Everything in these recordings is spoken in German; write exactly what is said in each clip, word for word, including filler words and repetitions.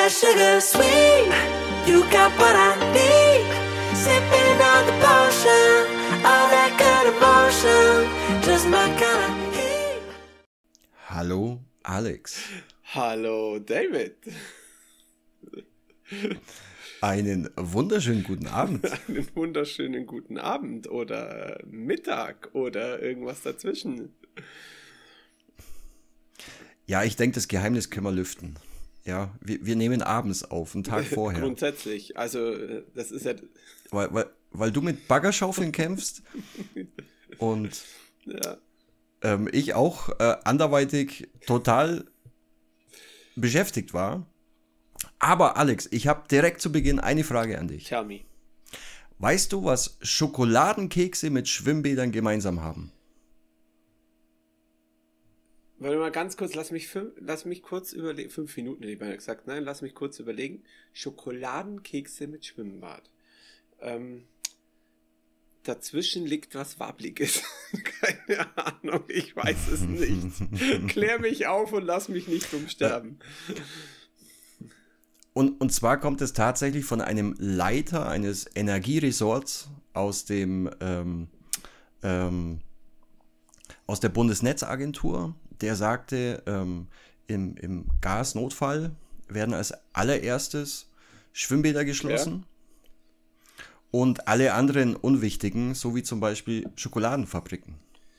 that sugar sweet. You got what I need. Sipping on the potion, all that good emotion, just my kind of heat. Hallo Alex. Hallo David. Einen wunderschönen guten Abend. Einen wunderschönen guten Abend oder Mittag oder irgendwas dazwischen. Ja, ich denke, das Geheimnis können wir lüften. Ja, wir, wir nehmen abends auf, einen Tag vorher. Grundsätzlich, also das ist ja... Weil, weil, weil du mit Baggerschaufeln kämpfst und ja. ähm, ich auch äh, anderweitig total beschäftigt war. Aber Alex, ich habe direkt zu Beginn eine Frage an dich. Tell me. Weißt du, was Schokoladenkekse mit Schwimmbädern gemeinsam haben? Warte mal ganz kurz, lass mich, fünf, lass mich kurz überlegen. Fünf Minuten hätte ich beinahe gesagt. Nein, lass mich kurz überlegen. Schokoladenkekse mit Schwimmbad. Ähm, dazwischen liegt was Wabbliges. Keine Ahnung, ich weiß es nicht. Klär mich auf und lass mich nicht umsterben. Und, und zwar kommt es tatsächlich von einem Leiter eines Energieresorts aus dem ähm, ähm, aus der Bundesnetzagentur, der sagte, ähm, im, im Gasnotfall werden als allererstes Schwimmbäder geschlossen ja. und alle anderen unwichtigen, so wie zum Beispiel Schokoladenfabriken.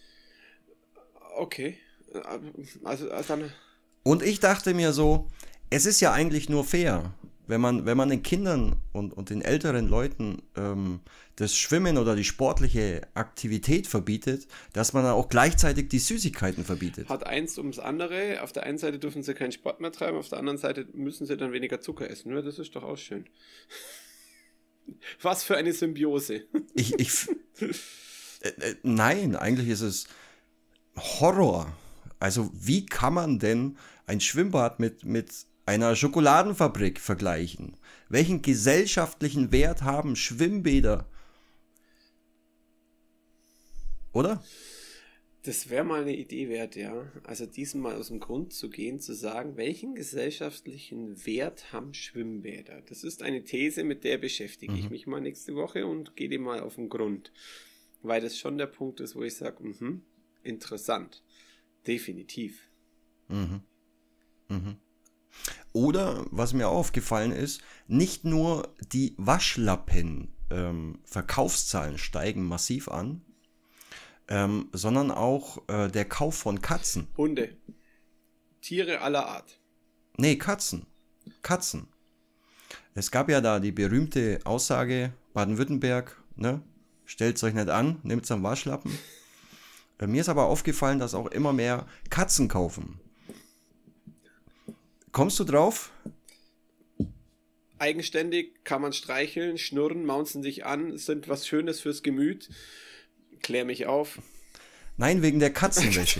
Okay, also, also dann... Und ich dachte mir so, es ist ja eigentlich nur fair, wenn man, wenn man den Kindern und, und den älteren Leuten ähm, das Schwimmen oder die sportliche Aktivität verbietet, dass man dann auch gleichzeitig die Süßigkeiten verbietet. Hat eins ums andere. Auf der einen Seite dürfen sie keinen Sport mehr treiben, auf der anderen Seite müssen sie dann weniger Zucker essen. Ja, das ist doch auch schön. Was für eine Symbiose. Ich, ich, äh, äh, nein, eigentlich ist es Horror. Also wie kann man denn ein Schwimmbad mit, mit einer Schokoladenfabrik vergleichen? Welchen gesellschaftlichen Wert haben Schwimmbäder? Oder? Das wäre mal eine Idee wert, ja. Also diesmal aus dem Grund zu gehen, zu sagen, welchen gesellschaftlichen Wert haben Schwimmbäder? Das ist eine These, mit der beschäftige mhm. ich mich mal nächste Woche und gehe dem mal auf den Grund. Weil das schon der Punkt ist, wo ich sage, mhm, interessant. Definitiv. Mhm. Mhm. Oder, was mir auch aufgefallen ist, nicht nur die Waschlappen ähm, Verkaufszahlen steigen massiv an, ähm, sondern auch äh, der Kauf von Katzen. Hunde. Tiere aller Art. Nee, Katzen. Katzen. Es gab ja da die berühmte Aussage, Baden-Württemberg, ne? Stellt's euch nicht an, nehmt's am Waschlappen. Äh, mir ist aber aufgefallen, dass auch immer mehr Katzen kaufen. Kommst du drauf? Eigenständig, kann man streicheln, schnurren, maunzen sich an, sind was Schönes fürs Gemüt. Klär mich auf. Nein, wegen der Katzenwäsche.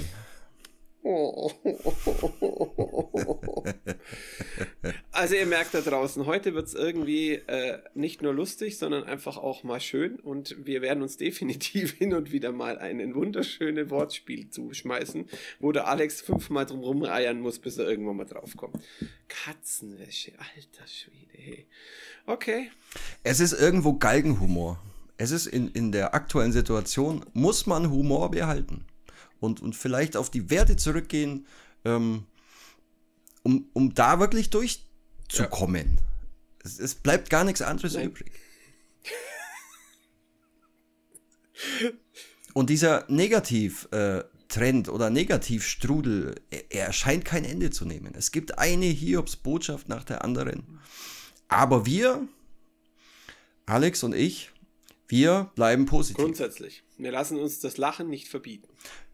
Also ihr merkt da draußen, heute wird es irgendwie äh, nicht nur lustig, sondern einfach auch mal schön und wir werden uns definitiv hin und wieder mal ein wunderschönes Wortspiel zuschmeißen, wo der Alex fünfmal drum rumeiern muss, bis er irgendwann mal draufkommt. Katzenwäsche, alter Schwede, hey. Okay. Es ist irgendwo Galgenhumor. Es ist in, in der aktuellen Situation, muss man Humor behalten. Und, und vielleicht auf die Werte zurückgehen, ähm, um, um da wirklich durchzukommen. Ja. Es, es bleibt gar nichts anderes Nein. übrig. Und dieser Negativ-Trend äh, oder Negativstrudel, er, er scheint kein Ende zu nehmen. Es gibt eine Hiobs-Botschaft nach der anderen. Aber wir, Alex und ich, wir bleiben positiv. Grundsätzlich. Wir lassen uns das Lachen nicht verbieten.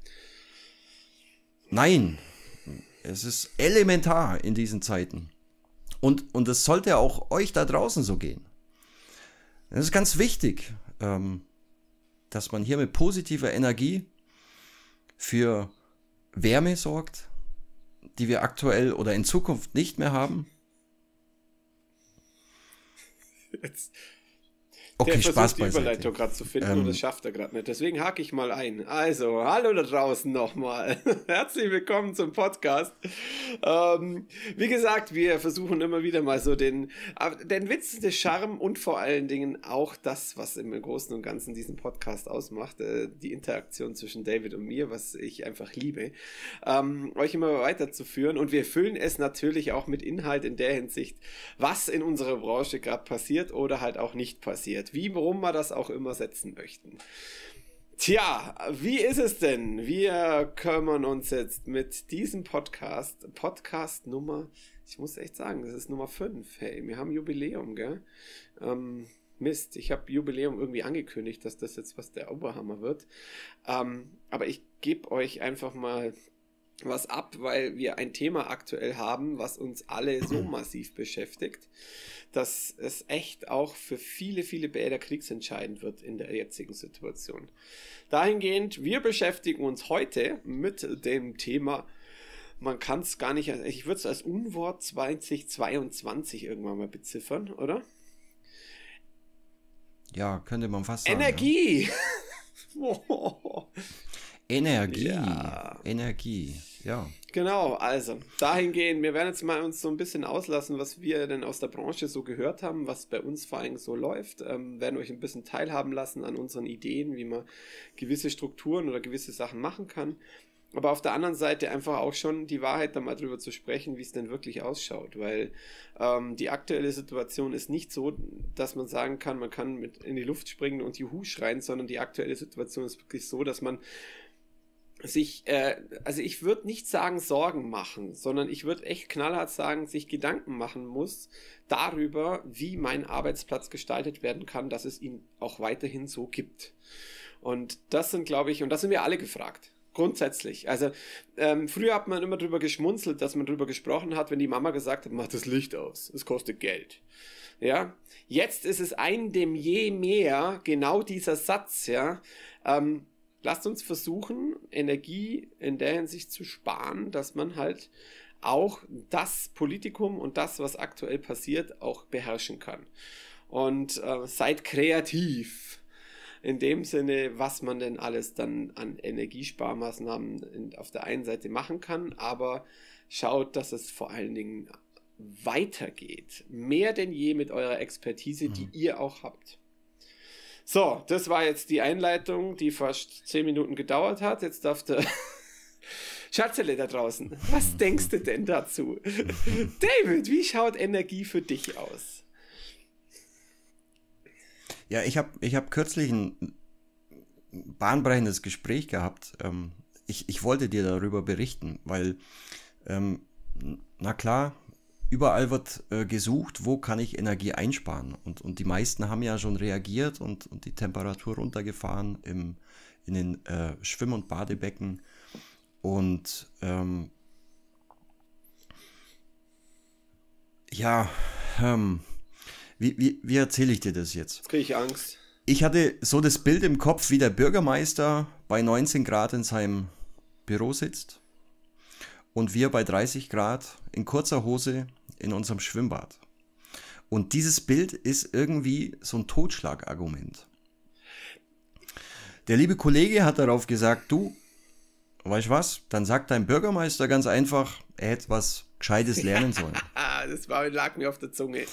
Nein, es ist elementar in diesen Zeiten. Und, und es sollte auch euch da draußen so gehen. Es ist ganz wichtig, ähm, dass man hier mit positiver Energie für Wärme sorgt, die wir aktuell oder in Zukunft nicht mehr haben. Jetzt, Okay, Der Spaß versucht die beiseite. Überleitung gerade zu finden Ähm, und das schafft er gerade nicht. Deswegen hake ich mal ein. Also, hallo da draußen nochmal. Herzlich willkommen zum Podcast. Ähm, wie gesagt, wir versuchen immer wieder mal so den, äh, den Witz, den Charme und vor allen Dingen auch das, was im Großen und Ganzen diesen Podcast ausmacht, äh, die Interaktion zwischen David und mir, was ich einfach liebe, ähm, euch immer weiterzuführen. Und wir füllen es natürlich auch mit Inhalt in der Hinsicht, was in unserer Branche gerade passiert oder halt auch nicht passiert. Wie, warum wir das auch immer setzen möchten. Tja, wie ist es denn? Wir kümmern uns jetzt mit diesem Podcast, Podcast Nummer, ich muss echt sagen, das ist Nummer fünf. Hey, wir haben Jubiläum, gell? Ähm, Mist, ich habe Jubiläum irgendwie angekündigt, dass das jetzt was der Oberhammer wird. Ähm, aber ich gebe euch einfach mal was ab, weil wir ein Thema aktuell haben, was uns alle so massiv beschäftigt, dass es echt auch für viele, viele Bäder kriegsentscheidend wird in der jetzigen Situation. Dahingehend, wir beschäftigen uns heute mit dem Thema, man kann es gar nicht, ich würde es als Unwort zwanzig zweiundzwanzig irgendwann mal beziffern, oder? Ja, könnte man fast sagen. Energie! Ja. Energie. Ja. Energie, ja. Genau, also dahingehend, wir werden jetzt mal uns so ein bisschen auslassen, was wir denn aus der Branche so gehört haben, was bei uns vor allem so läuft, ähm, werden euch ein bisschen teilhaben lassen an unseren Ideen, wie man gewisse Strukturen oder gewisse Sachen machen kann, aber auf der anderen Seite einfach auch schon die Wahrheit da mal drüber zu sprechen, wie es denn wirklich ausschaut, weil ähm, die aktuelle Situation ist nicht so, dass man sagen kann, man kann mit in die Luft springen und Juhu schreien, sondern die aktuelle Situation ist wirklich so, dass man sich, äh, also ich würde nicht sagen Sorgen machen, sondern ich würde echt knallhart sagen, sich Gedanken machen muss darüber, wie mein Arbeitsplatz gestaltet werden kann, dass es ihn auch weiterhin so gibt. Und das sind, glaube ich, und da sind wir alle gefragt. Grundsätzlich. Also ähm, früher hat man immer drüber geschmunzelt, dass man drüber gesprochen hat, wenn die Mama gesagt hat, mach das Licht aus, es kostet Geld. Ja, jetzt ist es ein dem je mehr genau dieser Satz, ja, ähm, lasst uns versuchen, Energie in der Hinsicht zu sparen, dass man halt auch das Politikum und das, was aktuell passiert, auch beherrschen kann. Und äh, seid kreativ. In dem Sinne, was man denn alles dann an Energiesparmaßnahmen in, auf der einen Seite machen kann, aber schaut, dass es vor allen Dingen weitergeht. Mehr denn je mit eurer Expertise, die mhm. ihr auch habt. So, das war jetzt die Einleitung, die fast zehn Minuten gedauert hat. Jetzt darf der Schatzele da draußen, was denkst du denn dazu? David, wie schaut Energie für dich aus? Ja, ich habe ich hab kürzlich ein bahnbrechendes Gespräch gehabt. Ähm, ich, ich wollte dir darüber berichten, weil, ähm, na klar, überall wird äh, gesucht, wo kann ich Energie einsparen. Und, und die meisten haben ja schon reagiert und, und die Temperatur runtergefahren im, in den äh, Schwimm- und Badebecken. Und ähm, ja, ähm, wie, wie, wie erzähle ich dir das jetzt? Jetzt kriege ich Angst. Ich hatte so das Bild im Kopf, wie der Bürgermeister bei neunzehn Grad in seinem Büro sitzt und wir bei dreißig Grad in kurzer Hose in unserem Schwimmbad. Und dieses Bild ist irgendwie so ein Totschlagargument. Der liebe Kollege hat darauf gesagt, du, weißt du was, dann sagt dein Bürgermeister ganz einfach, er hätte was Gescheites lernen sollen. Das war, lag mir auf der Zunge.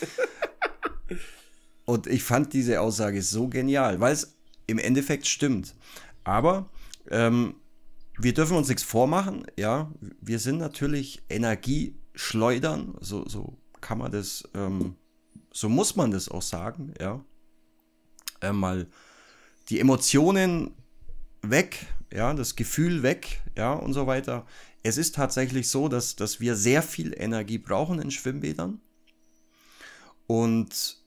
Und ich fand diese Aussage so genial, weil es im Endeffekt stimmt. Aber ähm, wir dürfen uns nichts vormachen, ja, wir sind natürlich Energieschleudern, so, so kann man das, ähm, so muss man das auch sagen, ja, äh, mal die Emotionen weg, ja, das Gefühl weg, ja, und so weiter. Es ist tatsächlich so, dass, dass wir sehr viel Energie brauchen in Schwimmbädern und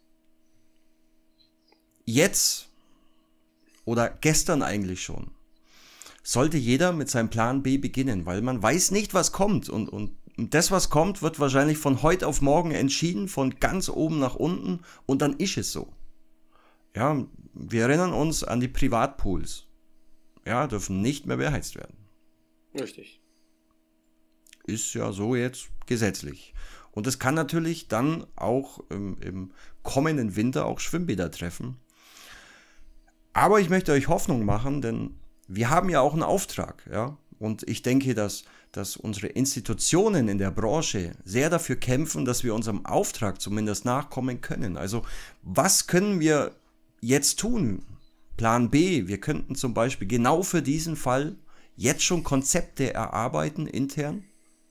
jetzt oder gestern eigentlich schon sollte jeder mit seinem Plan B beginnen, weil man weiß nicht, was kommt. Und, und das, was kommt, wird wahrscheinlich von heute auf morgen entschieden, von ganz oben nach unten. Und dann ist es so. Ja, wir erinnern uns an die Privatpools. Ja, dürfen nicht mehr beheizt werden. Richtig. Ist ja so jetzt gesetzlich. Und es kann natürlich dann auch im, im kommenden Winter auch Schwimmbäder treffen. Aber ich möchte euch Hoffnung machen, denn wir haben ja auch einen Auftrag, ja. Und ich denke, dass, dass unsere Institutionen in der Branche sehr dafür kämpfen, dass wir unserem Auftrag zumindest nachkommen können. Also was können wir jetzt tun? Plan B, wir könnten zum Beispiel genau für diesen Fall jetzt schon Konzepte erarbeiten intern,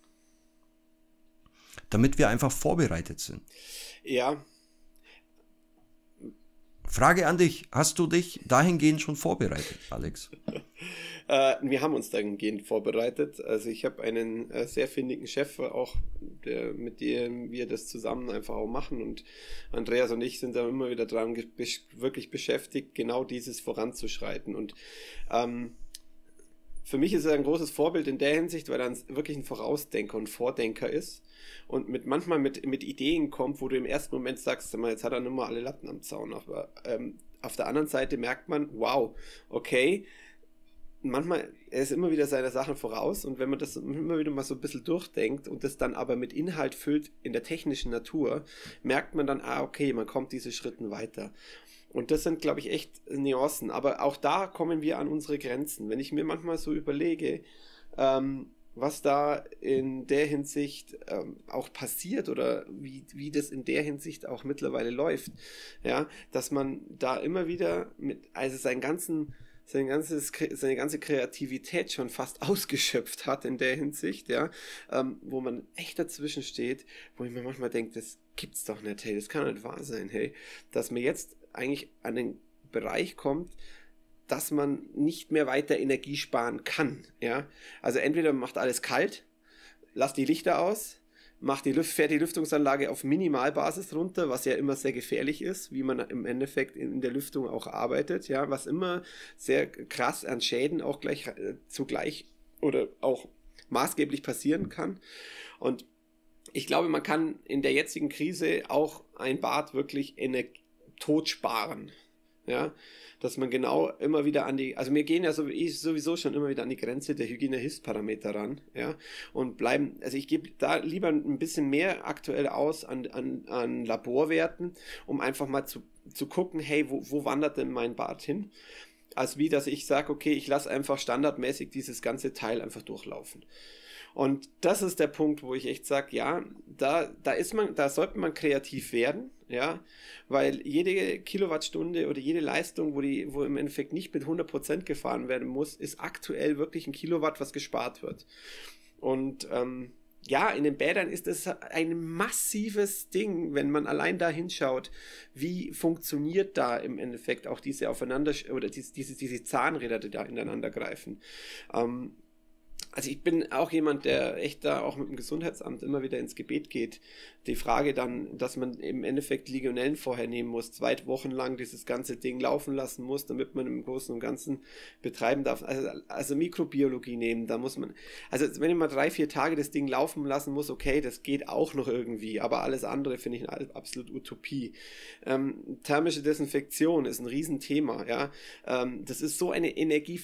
damit wir einfach vorbereitet sind. Ja. Frage an dich, hast du dich dahingehend schon vorbereitet, Alex? äh, wir haben uns dahingehend vorbereitet. Also ich habe einen äh, sehr findigen Chef, auch der, mit dem wir das zusammen einfach auch machen. Und Andreas und ich sind da immer wieder dran ge- wirklich beschäftigt, genau dieses voranzuschreiten. Und ähm, für mich ist er ein großes Vorbild in der Hinsicht, weil er wirklich ein Vorausdenker und Vordenker ist und mit manchmal mit, mit Ideen kommt, wo du im ersten Moment sagst, jetzt hat er nicht mal alle Latten am Zaun. Aber ähm, auf der anderen Seite merkt man, wow, okay, manchmal, er ist immer wieder seine Sachen voraus und wenn man das immer wieder mal so ein bisschen durchdenkt und das dann aber mit Inhalt füllt in der technischen Natur, merkt man dann, ah, okay, man kommt diese Schritten weiter. Und das sind, glaube ich, echt Nuancen. Aber auch da kommen wir an unsere Grenzen. Wenn ich mir manchmal so überlege, ähm, was da in der Hinsicht ähm, auch passiert oder wie, wie das in der Hinsicht auch mittlerweile läuft, ja, dass man da immer wieder mit, also seinen ganzen, sein ganzes, seine ganze Kreativität schon fast ausgeschöpft hat in der Hinsicht, ja, ähm, wo man echt dazwischen steht, wo ich mir manchmal denke, das gibt's doch nicht, hey, das kann nicht wahr sein, hey, dass man jetzt eigentlich an den Bereich kommt, dass man nicht mehr weiter Energie sparen kann, ja, also entweder man macht alles kalt, lasst die Lichter aus, macht die Lüft, fährt die Lüftungsanlage auf Minimalbasis runter, was ja immer sehr gefährlich ist, wie man im Endeffekt in der Lüftung auch arbeitet, ja, was immer sehr krass an Schäden auch gleich äh, zugleich oder auch maßgeblich passieren kann. Und ich glaube, man kann in der jetzigen Krise auch ein Bad wirklich Energie tot sparen, ja, dass man genau immer wieder an die, also wir gehen ja sowieso schon immer wieder an die Grenze der Hygiene-Hilfsparameter ran, ja, und bleiben, also ich gebe da lieber ein bisschen mehr aktuell aus an, an, an Laborwerten, um einfach mal zu, zu gucken, hey, wo, wo wandert denn mein Bad hin, als wie, dass ich sage, okay, ich lasse einfach standardmäßig dieses ganze Teil einfach durchlaufen. Und das ist der Punkt, wo ich echt sage, ja, da, da ist man, da sollte man kreativ werden, ja, weil jede Kilowattstunde oder jede Leistung, wo die, wo im Endeffekt nicht mit hundert Prozent gefahren werden muss, ist aktuell wirklich ein Kilowatt, was gespart wird. Und ähm, ja, in den Bädern ist das ein massives Ding, wenn man allein da hinschaut, wie funktioniert da im Endeffekt auch diese Aufeinander, oder diese, diese, diese Zahnräder, die da ineinander greifen. Ähm, Also ich bin auch jemand, der echt da auch mit dem Gesundheitsamt immer wieder ins Gebet geht. Die Frage dann, dass man im Endeffekt Legionellen vorher nehmen muss, zwei Wochen lang dieses ganze Ding laufen lassen muss, damit man im Großen und Ganzen betreiben darf. Also, also Mikrobiologie nehmen, da muss man, also wenn ich mal drei, vier Tage das Ding laufen lassen muss, okay, das geht auch noch irgendwie, aber alles andere finde ich eine absolute Utopie. Ähm, thermische Desinfektion ist ein Riesenthema, ja. Ähm, das ist so eine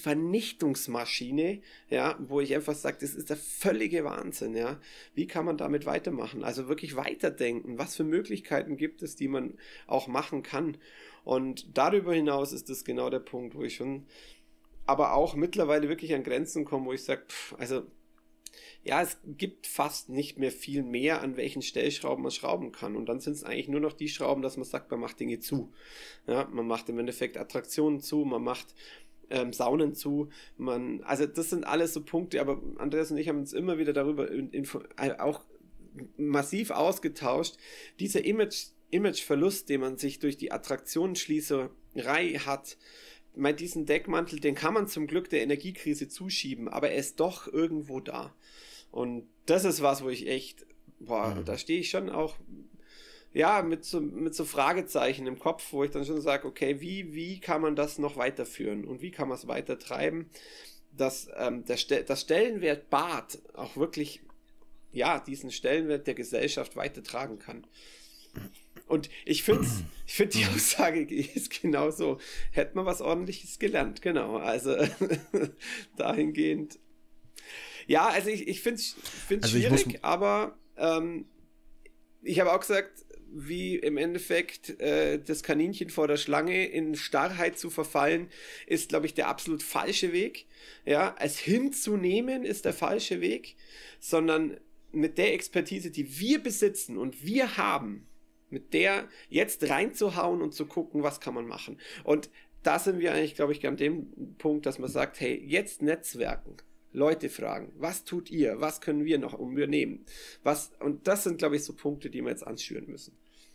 Energievernichtungsmaschine, ja, wo ich einfach sage, das ist der völlige Wahnsinn, ja. Wie kann man damit weitermachen? Also wirklich weiterdenken. Was für Möglichkeiten gibt es, die man auch machen kann? Und darüber hinaus ist das genau der Punkt, wo ich schon aber auch mittlerweile wirklich an Grenzen komme, wo ich sage, also ja, es gibt fast nicht mehr viel mehr, an welchen Stellschrauben man schrauben kann. Und dann sind es eigentlich nur noch die Schrauben, dass man sagt, man macht Dinge zu. Ja, man macht im Endeffekt Attraktionen zu, man macht Ähm, Saunen zu, man, also das sind alles so Punkte, aber Andreas und ich haben uns immer wieder darüber info, auch massiv ausgetauscht. Dieser Image, Imageverlust, den man sich durch die Attraktionsschließerei hat, mit diesen Deckmantel, den kann man zum Glück der Energiekrise zuschieben, aber er ist doch irgendwo da. Und das ist was, wo ich echt, boah, mhm. da stehe ich schon auch ja, mit so, mit so Fragezeichen im Kopf, wo ich dann schon sage, okay, wie, wie kann man das noch weiterführen und wie kann man es weiter treiben, dass ähm, der Ste- das Stellenwert Bad auch wirklich, ja, diesen Stellenwert der Gesellschaft weitertragen kann. Und ich finde ich find die Aussage ist genauso, hätte man was Ordentliches gelernt, genau, also dahingehend. Ja, also ich, ich finde es also schwierig, aber ähm, ich habe auch gesagt, wie im Endeffekt äh, das Kaninchen vor der Schlange in Starrheit zu verfallen, ist, glaube ich, der absolut falsche Weg. Ja, es hinzunehmen ist der falsche Weg, sondern mit der Expertise, die wir besitzen und wir haben, mit der jetzt reinzuhauen und zu gucken, was kann man machen. Und da sind wir eigentlich, glaube ich, an dem Punkt, dass man sagt, hey, jetzt Netzwerken. Leute fragen, was tut ihr? Was können wir noch unternehmen? Was, und das sind, glaube ich, so Punkte, die wir jetzt anschüren müssen.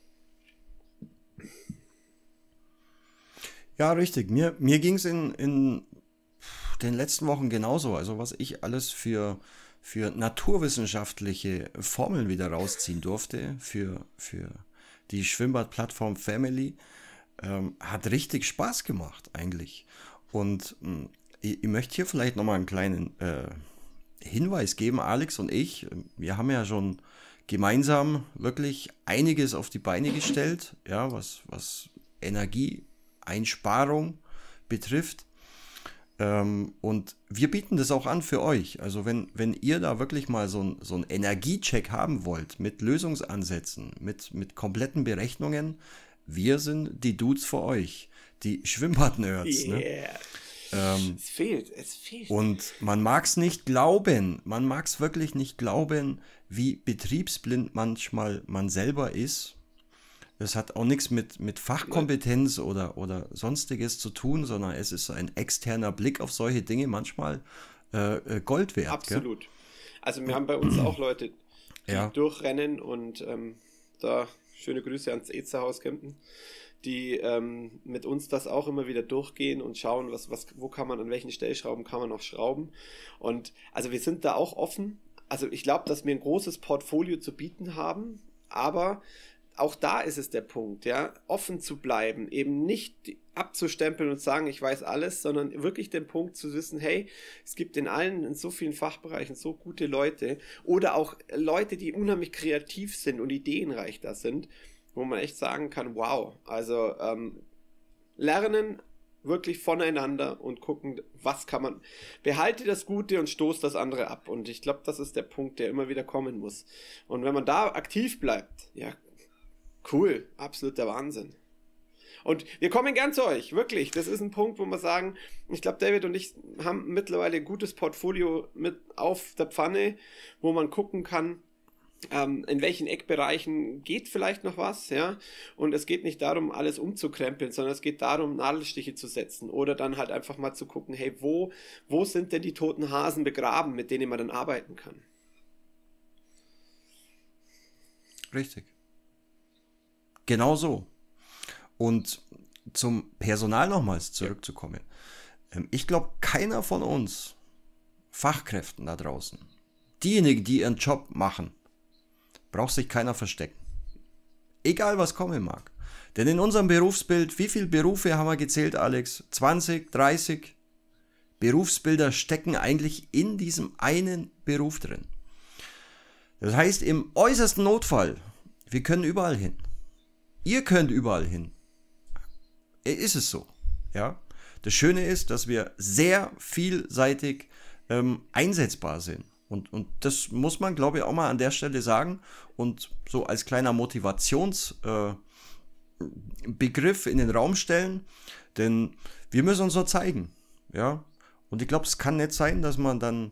Ja, richtig. Mir, mir ging es in, in den letzten Wochen genauso. Also was ich alles für, für naturwissenschaftliche Formeln wieder rausziehen durfte für, für die Schwimmbadplattform Family, ähm, hat richtig Spaß gemacht eigentlich. Und mh, ich, ich möchte hier vielleicht nochmal einen kleinen äh, Hinweis geben. Alex und ich, wir haben ja schon gemeinsam wirklich einiges auf die Beine gestellt, ja, was, was Energieeinsparung betrifft. Ähm, und wir bieten das auch an für euch. Also wenn, wenn ihr da wirklich mal so, ein, so einen Energiecheck haben wollt, mit Lösungsansätzen, mit, mit kompletten Berechnungen, wir sind die Dudes für euch, die Schwimmbad-Nerds. Yeah. Ne? Ähm, es fehlt, es fehlt. Und man mag es nicht glauben, man mag es wirklich nicht glauben, wie betriebsblind manchmal man selber ist. Das hat auch nichts mit, mit Fachkompetenz oder, oder sonstiges zu tun, sondern es ist ein externer Blick auf solche Dinge manchmal äh, Gold wert. Absolut. Gell? Also wir haben bei uns auch Leute, die ja. durchrennen und ähm, da schöne Grüße ans Ezerhaus Kempten, die ähm, mit uns das auch immer wieder durchgehen und schauen, was, was, wo kann man, an welchen Stellschrauben kann man noch schrauben. Und also wir sind da auch offen. Also ich glaube, dass wir ein großes Portfolio zu bieten haben, aber auch da ist es der Punkt, ja, offen zu bleiben, eben nicht abzustempeln und sagen, ich weiß alles, sondern wirklich den Punkt zu wissen, hey, es gibt in allen, in so vielen Fachbereichen so gute Leute oder auch Leute, die unheimlich kreativ sind und ideenreich da sind, wo man echt sagen kann, wow, also ähm, lernen wirklich voneinander und gucken, was kann man, behalte das Gute und stoß das andere ab. Und ich glaube, das ist der Punkt, der immer wieder kommen muss. Und wenn man da aktiv bleibt, ja, cool, absoluter Wahnsinn. Und wir kommen gern zu euch, wirklich. Das ist ein Punkt, wo wir sagen, ich glaube, David und ich haben mittlerweile ein gutes Portfolio mit auf der Pfanne, wo man gucken kann, ähm, in welchen Eckbereichen geht vielleicht noch was, ja. Und es geht nicht darum, alles umzukrempeln, sondern es geht darum, Nadelstiche zu setzen oder dann halt einfach mal zu gucken, hey, wo, wo sind denn die toten Hasen begraben, mit denen man dann arbeiten kann? Richtig. Genau so. Und zum Personal nochmals zurückzukommen. Ich glaube, keiner von uns Fachkräften da draußen, diejenigen, die ihren Job machen, braucht sich keiner verstecken. Egal, was kommen mag. Denn in unserem Berufsbild, wie viele Berufe haben wir gezählt, Alex? zwanzig, dreißig Berufsbilder stecken eigentlich in diesem einen Beruf drin. Das heißt, im äußersten Notfall, wir können überall hin. Ihr könnt überall hin. Ist es so, ja? Das Schöne ist, dass wir sehr vielseitig ähm, einsetzbar sind. Und, und das muss man, glaube ich, auch mal an der Stelle sagen. Und so als kleiner Motivationsbegriff äh, in den Raum stellen. Denn wir müssen uns so zeigen, ja? Und ich glaube, es kann nicht sein, dass man dann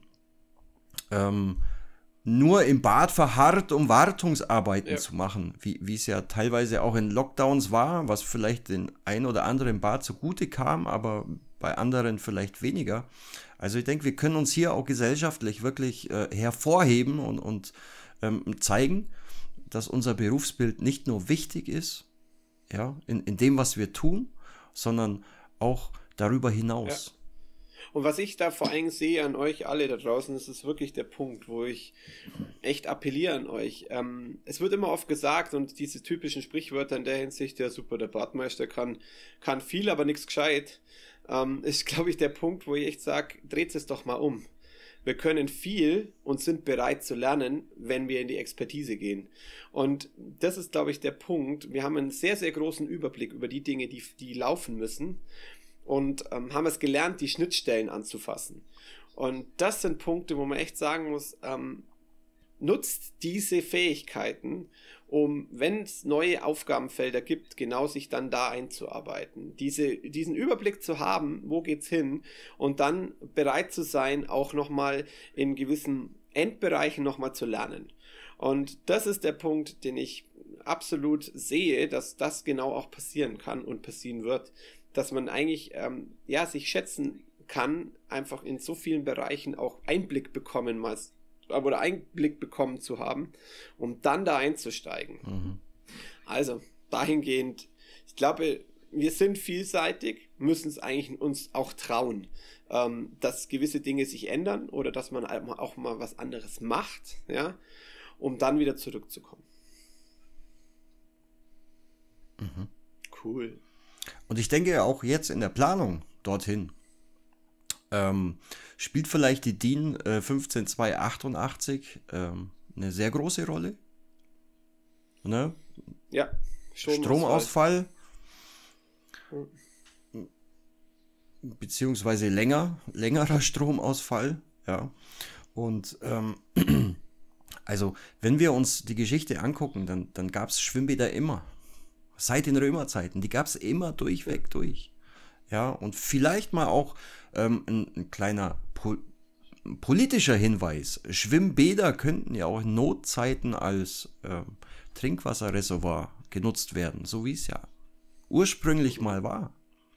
ähm, nur im Bad verharrt, um Wartungsarbeiten ja. zu machen, wie, wie es ja teilweise auch in Lockdowns war, was vielleicht den ein oder anderen Bad zugute kam, aber bei anderen vielleicht weniger. Also ich denke, wir können uns hier auch gesellschaftlich wirklich äh, hervorheben und, und ähm, zeigen, dass unser Berufsbild nicht nur wichtig ist, ja, in, in dem, was wir tun, sondern auch darüber hinaus. Ja. Und was ich da vor allem sehe an euch alle da draußen, das ist wirklich der Punkt, wo ich echt appelliere an euch. Ähm, es wird immer oft gesagt und diese typischen Sprichwörter in der Hinsicht, ja super, der Badmeister kann, kann viel, aber nichts gescheit, ähm, ist, glaube ich, der Punkt, wo ich echt sage, dreht es doch mal um. Wir können viel und sind bereit zu lernen, wenn wir in die Expertise gehen. Und das ist, glaube ich, der Punkt. Wir haben einen sehr, sehr großen Überblick über die Dinge, die, die laufen müssen. Und ähm, haben es gelernt, die Schnittstellen anzufassen. Und das sind Punkte, wo man echt sagen muss, ähm, nutzt diese Fähigkeiten, um, wenn es neue Aufgabenfelder gibt, genau sich dann da einzuarbeiten. Diese, diesen Überblick zu haben, wo geht's hin, und dann bereit zu sein, auch nochmal in gewissen Endbereichen nochmal zu lernen. Und das ist der Punkt, den ich absolut sehe, dass das genau auch passieren kann und passieren wird, dass man eigentlich ähm, ja, sich schätzen kann, einfach in so vielen Bereichen auch Einblick bekommen mal oder Einblick bekommen zu haben, um dann da einzusteigen. Mhm. Also dahingehend, ich glaube, wir sind vielseitig, müssen es eigentlich uns auch trauen, ähm, dass gewisse Dinge sich ändern oder dass man auch mal was anderes macht, ja, um dann wieder zurückzukommen. Mhm. Cool. Und ich denke auch jetzt in der Planung dorthin, Ähm, spielt vielleicht die DIN äh, fünfzehn zwei achtundachtzig ähm, eine sehr große Rolle. Ne? Ja, Stromausfall. Hm. Beziehungsweise länger, längerer Stromausfall. Ja. Und ähm, also, wenn wir uns die Geschichte angucken, dann, dann gab es Schwimmbäder immer. Seit den Römerzeiten. Die gab es immer durchweg durch. Ja, und vielleicht mal auch ähm, ein, ein kleiner po politischer Hinweis. Schwimmbäder könnten ja auch in Notzeiten als ähm, Trinkwasserreservoir genutzt werden, so wie es ja ursprünglich mal war.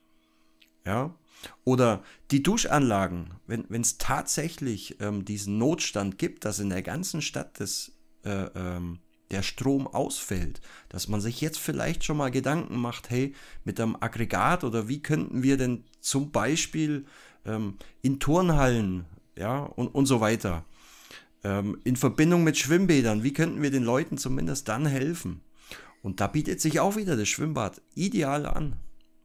Ja, oder die Duschanlagen, wenn es tatsächlich ähm, diesen Notstand gibt, dass in der ganzen Stadt das, äh, ähm, der Strom ausfällt, dass man sich jetzt vielleicht schon mal Gedanken macht, hey, mit einem Aggregat oder wie könnten wir denn zum Beispiel ähm, in Turnhallen, ja, und, und so weiter, ähm, in Verbindung mit Schwimmbädern, wie könnten wir den Leuten zumindest dann helfen? Und da bietet sich auch wieder das Schwimmbad ideal an.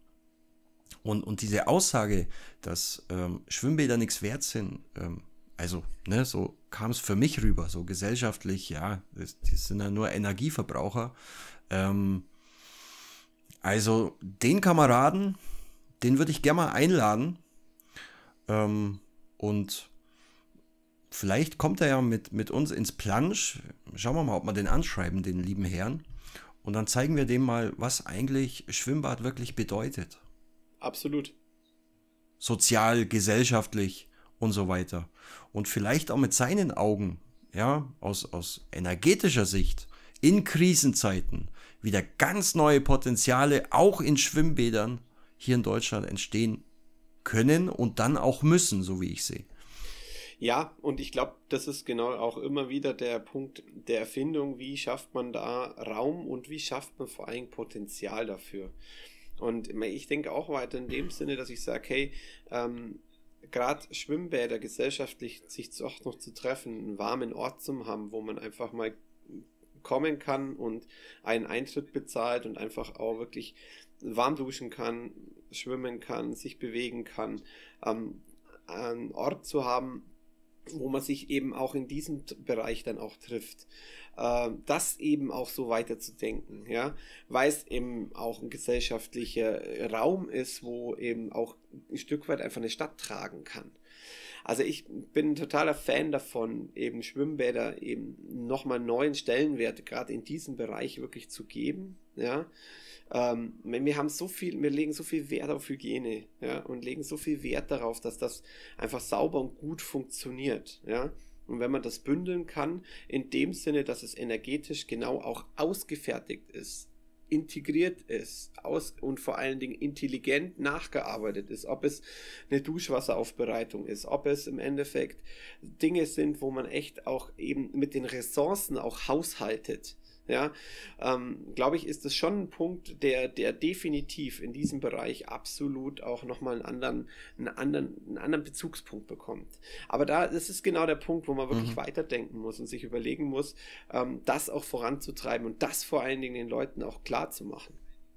Und, und diese Aussage, dass ähm, Schwimmbäder nichts wert sind, ähm, also, ne, so kam es für mich rüber, so gesellschaftlich, ja, das, das sind ja nur Energieverbraucher. Ähm, also, den Kameraden, den würde ich gerne mal einladen. Ähm, und vielleicht kommt er ja mit, mit uns ins Plansch. Schauen wir mal, ob wir den anschreiben, den lieben Herrn. Und dann zeigen wir dem mal, was eigentlich Schwimmbad wirklich bedeutet. Absolut. Sozial, gesellschaftlich und so weiter. Und vielleicht auch mit seinen Augen, ja, aus, aus energetischer Sicht, in Krisenzeiten wieder ganz neue Potenziale auch in Schwimmbädern hier in Deutschland entstehen können und dann auch müssen, so wie ich sehe. Ja, und ich glaube, das ist genau auch immer wieder der Punkt der Erfindung, wie schafft man da Raum und wie schafft man vor allem Potenzial dafür. Und ich denke auch weiter in dem Sinne, dass ich sage, hey, ähm, gerade Schwimmbäder gesellschaftlich sich auch noch zu treffen, einen warmen Ort zu haben, wo man einfach mal kommen kann und einen Eintritt bezahlt und einfach auch wirklich warm duschen kann, schwimmen kann, sich bewegen kann, ähm, einen Ort zu haben, wo man sich eben auch in diesem Bereich dann auch trifft. Äh, das eben auch so weiterzudenken, ja, weil es eben auch ein gesellschaftlicher Raum ist, wo eben auch ein Stück weit einfach eine Stadt tragen kann. Also ich bin ein totaler Fan davon, eben Schwimmbäder eben nochmal neuen Stellenwert gerade in diesem Bereich wirklich zu geben, ja. Ähm, wir haben so viel, wir legen so viel Wert auf Hygiene, ja, und legen so viel Wert darauf, dass das einfach sauber und gut funktioniert, ja. Und wenn man das bündeln kann, in dem Sinne, dass es energetisch genau auch ausgefertigt ist, integriert ist, aus und vor allen Dingen intelligent nachgearbeitet ist, ob es eine Duschwasseraufbereitung ist, ob es im Endeffekt Dinge sind, wo man echt auch eben mit den Ressourcen auch haushaltet. Ja, ähm, glaube ich, ist das schon ein Punkt, der, der definitiv in diesem Bereich absolut auch nochmal einen anderen, einen anderen, einen anderen Bezugspunkt bekommt. Aber da, das ist genau der Punkt, wo man wirklich mhm. weiterdenken muss und sich überlegen muss, ähm, das auch voranzutreiben und das vor allen Dingen den Leuten auch klar zu machen.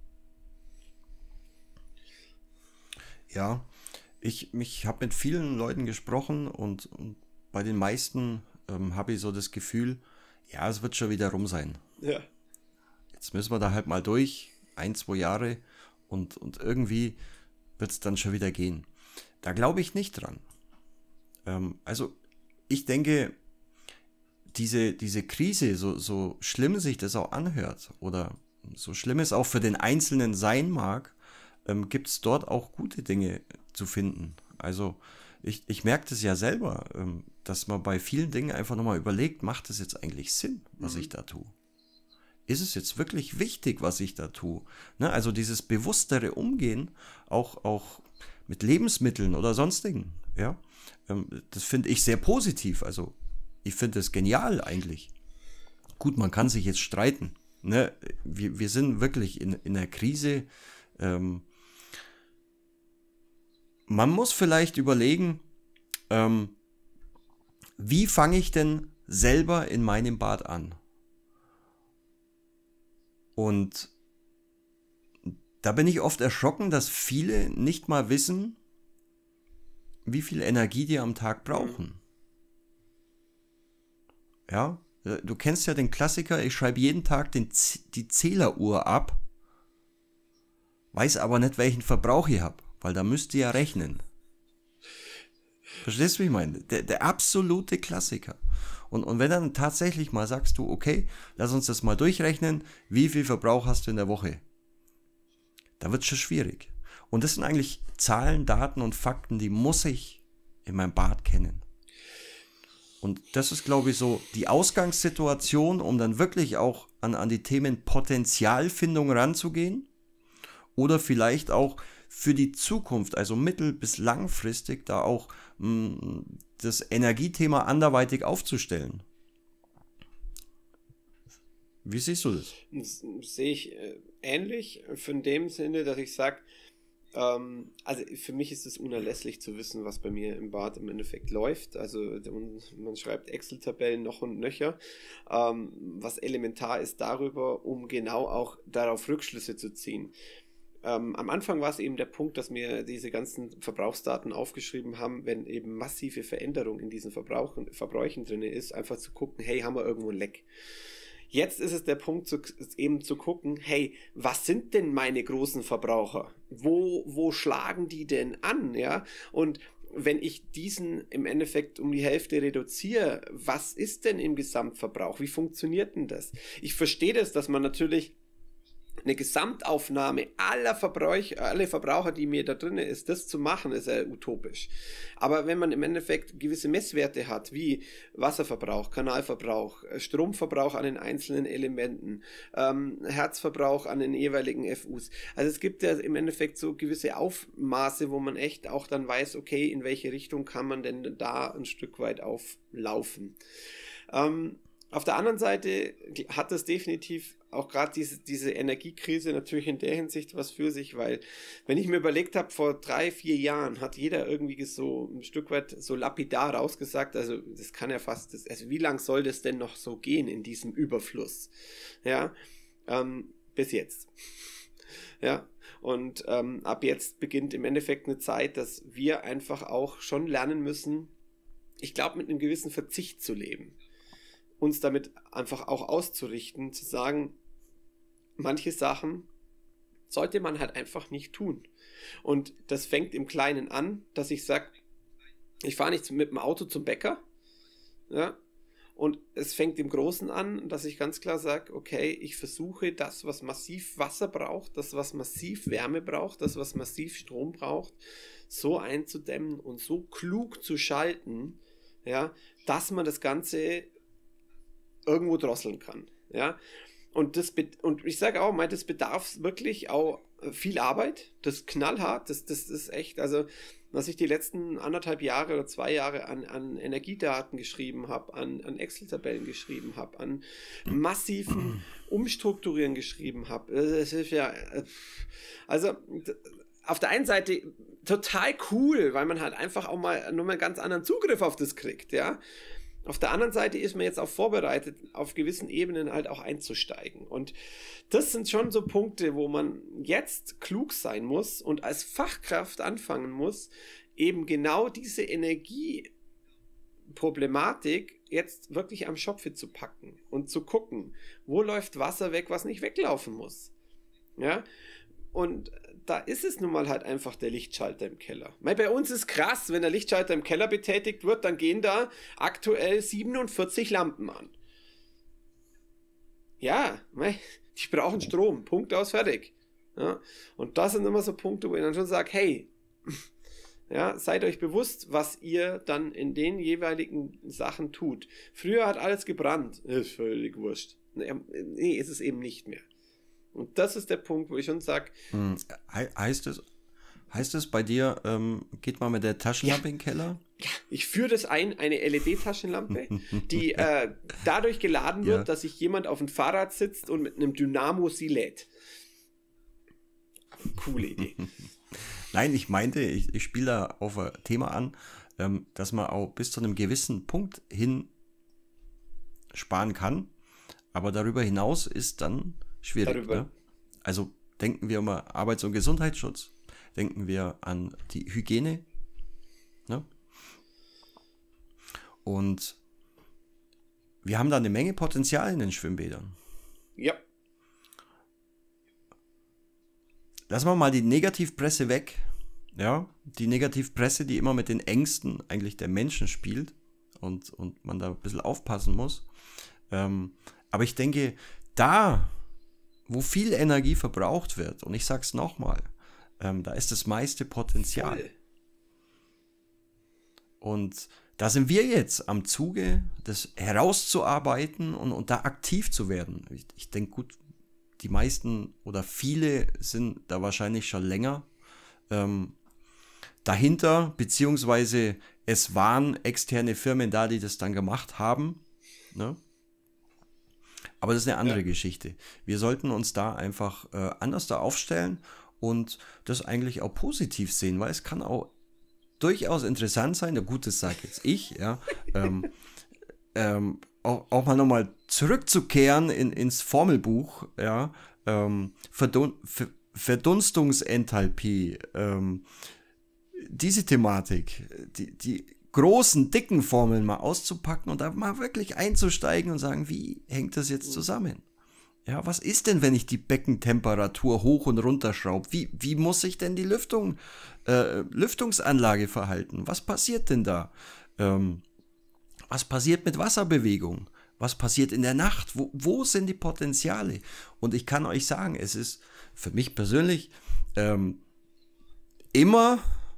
Ja, ich, ich habe mit vielen Leuten gesprochen und, und bei den meisten ähm, habe ich so das Gefühl, ja, es wird schon wieder rum sein. Ja. Jetzt müssen wir da halt mal durch, ein, zwei Jahre und, und irgendwie wird es dann schon wieder gehen. Da glaube ich nicht dran. Ähm, also ich denke, diese, diese Krise, so, so schlimm sich das auch anhört oder so schlimm es auch für den Einzelnen sein mag, ähm, gibt es dort auch gute Dinge zu finden. Also ich, ich merke das ja selber, ähm, dass man bei vielen Dingen einfach nochmal überlegt, macht es jetzt eigentlich Sinn, was mhm. ich da tue? Ist es jetzt wirklich wichtig, was ich da tue? Ne? Also dieses bewusstere Umgehen, auch, auch mit Lebensmitteln oder sonstigen, ja, ähm, das finde ich sehr positiv. Also ich finde es genial eigentlich. Gut, man kann sich jetzt streiten. Ne? Wir, wir sind wirklich in, in einer Krise. Ähm, man muss vielleicht überlegen, ähm, wie fange ich denn selber in meinem Bad an? Und da bin ich oft erschrocken, dass viele nicht mal wissen, wie viel Energie die am Tag brauchen. Ja, du kennst ja den Klassiker, ich schreibe jeden Tag den, die Zähleruhr ab, weiß aber nicht, welchen Verbrauch ich habe, weil da müsst ihr ja rechnen. Verstehst du, wie ich meine? Der, der absolute Klassiker. Und, und wenn dann tatsächlich mal sagst du, okay, lass uns das mal durchrechnen, wie viel Verbrauch hast du in der Woche? Da wird es schon schwierig. Und das sind eigentlich Zahlen, Daten und Fakten, die muss ich in meinem Bad kennen. Und das ist, glaube ich, so die Ausgangssituation, um dann wirklich auch an, an die Themen Potenzialfindung ranzugehen. Oder vielleicht auch für die Zukunft, also mittel- bis langfristig, da auch mh, das Energiethema anderweitig aufzustellen. Wie siehst du das? Das sehe ich äh, ähnlich, in dem Sinne, dass ich sage, ähm, also für mich ist es unerlässlich zu wissen, was bei mir im Bad im Endeffekt läuft. Also man schreibt Excel-Tabellen noch und nöcher, ähm, was elementar ist darüber, um genau auch darauf Rückschlüsse zu ziehen. Ähm, am Anfang war es eben der Punkt, dass wir diese ganzen Verbrauchsdaten aufgeschrieben haben, wenn eben massive Veränderung in diesen Verbrauchen, Verbräuchen drin ist, einfach zu gucken, hey, haben wir irgendwo ein Leck? Jetzt ist es der Punkt, zu, eben zu gucken, hey, was sind denn meine großen Verbraucher? Wo, wo schlagen die denn an? Ja? Und wenn ich diesen im Endeffekt um die Hälfte reduziere, was ist denn im Gesamtverbrauch? Wie funktioniert denn das? Ich verstehe das, dass man natürlich eine Gesamtaufnahme aller Verbräuch, alle Verbraucher, die mir da drin ist, das zu machen, ist ja utopisch. Aber wenn man im Endeffekt gewisse Messwerte hat, wie Wasserverbrauch, Kanalverbrauch, Stromverbrauch an den einzelnen Elementen, ähm, Herzverbrauch an den jeweiligen F Us. Also es gibt ja im Endeffekt so gewisse Aufmaße, wo man echt auch dann weiß, okay, in welche Richtung kann man denn da ein Stück weit auflaufen. Ähm, Auf der anderen Seite hat das definitiv auch gerade diese, diese Energiekrise natürlich in der Hinsicht was für sich, weil wenn ich mir überlegt habe, vor drei, vier Jahren hat jeder irgendwie so ein Stück weit so lapidar rausgesagt, also das kann ja fast, das, also wie lang soll das denn noch so gehen in diesem Überfluss? Ja, ähm, bis jetzt. Ja, und ähm, ab jetzt beginnt im Endeffekt eine Zeit, dass wir einfach auch schon lernen müssen, ich glaube, mit einem gewissen Verzicht zu leben. Uns damit einfach auch auszurichten, zu sagen, manche Sachen sollte man halt einfach nicht tun. Und das fängt im Kleinen an, dass ich sage, ich fahre nicht mit dem Auto zum Bäcker, ja, und es fängt im Großen an, dass ich ganz klar sage, okay, ich versuche das, was massiv Wasser braucht, das, was massiv Wärme braucht, das, was massiv Strom braucht, so einzudämmen und so klug zu schalten, ja, dass man das Ganze irgendwo drosseln kann, ja, und das und ich sage auch mal, das bedarf wirklich auch viel Arbeit, das ist knallhart, das, das ist echt, also was ich die letzten anderthalb Jahre oder zwei Jahre an, an Energiedaten geschrieben habe, an, an Excel-Tabellen geschrieben habe, an massiven Umstrukturieren geschrieben habe, das ist ja, also auf der einen Seite total cool, weil man halt einfach auch mal nur mal einen ganz anderen Zugriff auf das kriegt, ja. Auf der anderen Seite ist man jetzt auch vorbereitet, auf gewissen Ebenen halt auch einzusteigen. Und das sind schon so Punkte, wo man jetzt klug sein muss und als Fachkraft anfangen muss, eben genau diese Energieproblematik jetzt wirklich am Schopfe zu packen und zu gucken, wo läuft Wasser weg, was nicht weglaufen muss. Ja? Und da ist es nun mal halt einfach der Lichtschalter im Keller. Weil bei uns ist krass, wenn der Lichtschalter im Keller betätigt wird, dann gehen da aktuell siebenundvierzig Lampen an. Ja, die brauchen Strom. Punkt aus, fertig. Ja, und das sind immer so Punkte, wo ich dann schon sage, hey, ja, seid euch bewusst, was ihr dann in den jeweiligen Sachen tut. Früher hat alles gebrannt. Ist völlig wurscht. Nee, ist es eben nicht mehr. Und das ist der Punkt, wo ich schon sage... Hm. He heißt es, heißt es bei dir, ähm, geht man mit der Taschenlampe ja, in den Keller? Ja, ich führe das ein, eine L E D-Taschenlampe, die äh, dadurch geladen wird, ja. dass sich jemand auf dem Fahrrad sitzt und mit einem Dynamo sie lädt. Coole Idee. Nein, ich meinte, ich, ich spiele da auf ein Thema an, ähm, dass man auch bis zu einem gewissen Punkt hin sparen kann, aber darüber hinaus ist dann schwierig. Ne? Also denken wir mal Arbeits- und Gesundheitsschutz, denken wir an die Hygiene. Ne? Und wir haben da eine Menge Potenzial in den Schwimmbädern. Ja. Lassen wir mal die Negativpresse weg. Ja, die Negativpresse, die immer mit den Ängsten eigentlich der Menschen spielt und, und man da ein bisschen aufpassen muss. Ähm, aber ich denke, da, wo viel Energie verbraucht wird, und ich sag's nochmal, ähm, da ist das meiste Potenzial. Voll. Und da sind wir jetzt am Zuge, das herauszuarbeiten und, und da aktiv zu werden. Ich, ich denke, gut, die meisten oder viele sind da wahrscheinlich schon länger ähm, dahinter, beziehungsweise es waren externe Firmen da, die das dann gemacht haben. Ne? Aber das ist eine andere ja. Geschichte. Wir sollten uns da einfach äh, anders da aufstellen und das eigentlich auch positiv sehen, weil es kann auch durchaus interessant sein, na gut, das sage jetzt ich, ja, ähm, ähm, auch, auch mal nochmal zurückzukehren in, ins Formelbuch, ja, ähm, Verdun Ver Verdunstungsenthalpie, ähm, diese Thematik, die, die großen, dicken Formeln mal auszupacken und da mal wirklich einzusteigen und sagen, wie hängt das jetzt zusammen? Ja, was ist denn, wenn ich die Beckentemperatur hoch und runter schraube? Wie, wie muss sich denn die Lüftung, äh, Lüftungsanlage verhalten? Was passiert denn da? Ähm, was passiert mit Wasserbewegung? Was passiert in der Nacht? Wo, wo sind die Potenziale? Und ich kann euch sagen, es ist für mich persönlich ähm, immer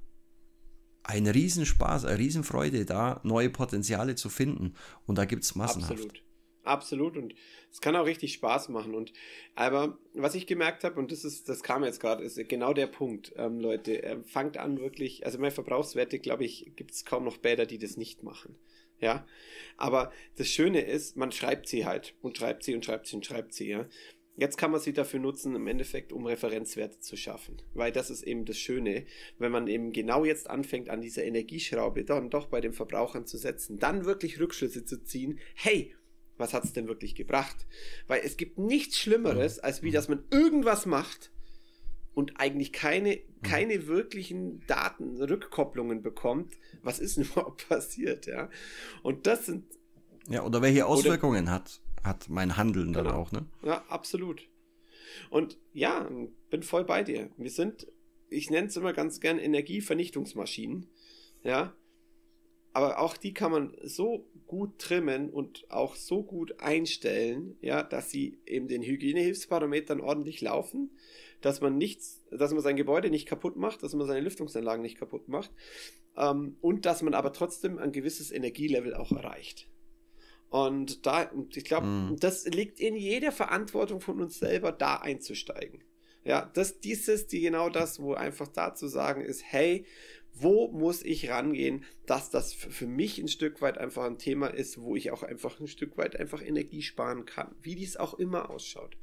ein Riesenspaß, eine Riesenfreude, da neue Potenziale zu finden. Und da gibt es massenhaft. Absolut. Absolut, und es kann auch richtig Spaß machen. Und aber was ich gemerkt habe, und das ist, das kam jetzt gerade, ist genau der Punkt, ähm, Leute, äh, fangt an wirklich, also meine Verbrauchswerte, glaube ich, gibt es kaum noch Bäder, die das nicht machen. Ja, aber das Schöne ist, man schreibt sie halt und schreibt sie und schreibt sie und schreibt sie, ja. Jetzt kann man sie dafür nutzen, im Endeffekt, um Referenzwerte zu schaffen. Weil das ist eben das Schöne, wenn man eben genau jetzt anfängt, an dieser Energieschraube dann doch bei den Verbrauchern zu setzen, dann wirklich Rückschlüsse zu ziehen, hey, was hat es denn wirklich gebracht? Weil es gibt nichts Schlimmeres, als wie, dass man irgendwas macht und eigentlich keine, keine wirklichen Datenrückkopplungen bekommt. Was ist denn überhaupt passiert? Ja? Und das sind... Ja, oder welche Auswirkungen oder, hat, hat mein Handeln dann genau. auch, ne? Ja, absolut. Und ja, bin voll bei dir. Wir sind, ich nenne es immer ganz gern Energievernichtungsmaschinen. Ja, aber auch die kann man so gut trimmen und auch so gut einstellen, ja, dass sie eben den Hygienehilfsparametern ordentlich laufen, dass man nichts, dass man sein Gebäude nicht kaputt macht, dass man seine Lüftungsanlagen nicht kaputt macht, ähm, und dass man aber trotzdem ein gewisses Energielevel auch erreicht. Und da, ich glaube, mm. das liegt in jeder Verantwortung von uns selber, da einzusteigen. Ja, das, dies ist die, genau das, wo einfach da zu sagen ist, hey, wo muss ich rangehen, dass das für mich ein Stück weit einfach ein Thema ist, wo ich auch einfach ein Stück weit einfach Energie sparen kann, wie dies auch immer ausschaut.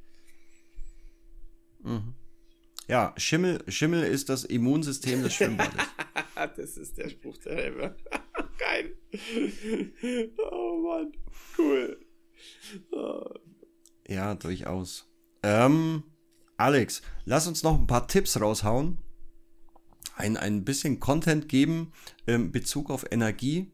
Mhm. Ja, Schimmel, Schimmel ist das Immunsystem des Schwimmbades. Das ist der Spruch der Helme. Geil. Oh Mann, cool. Oh. Ja, durchaus. Ähm, Alex, lass uns noch ein paar Tipps raushauen. Ein, ein bisschen Content geben in Bezug auf Energie.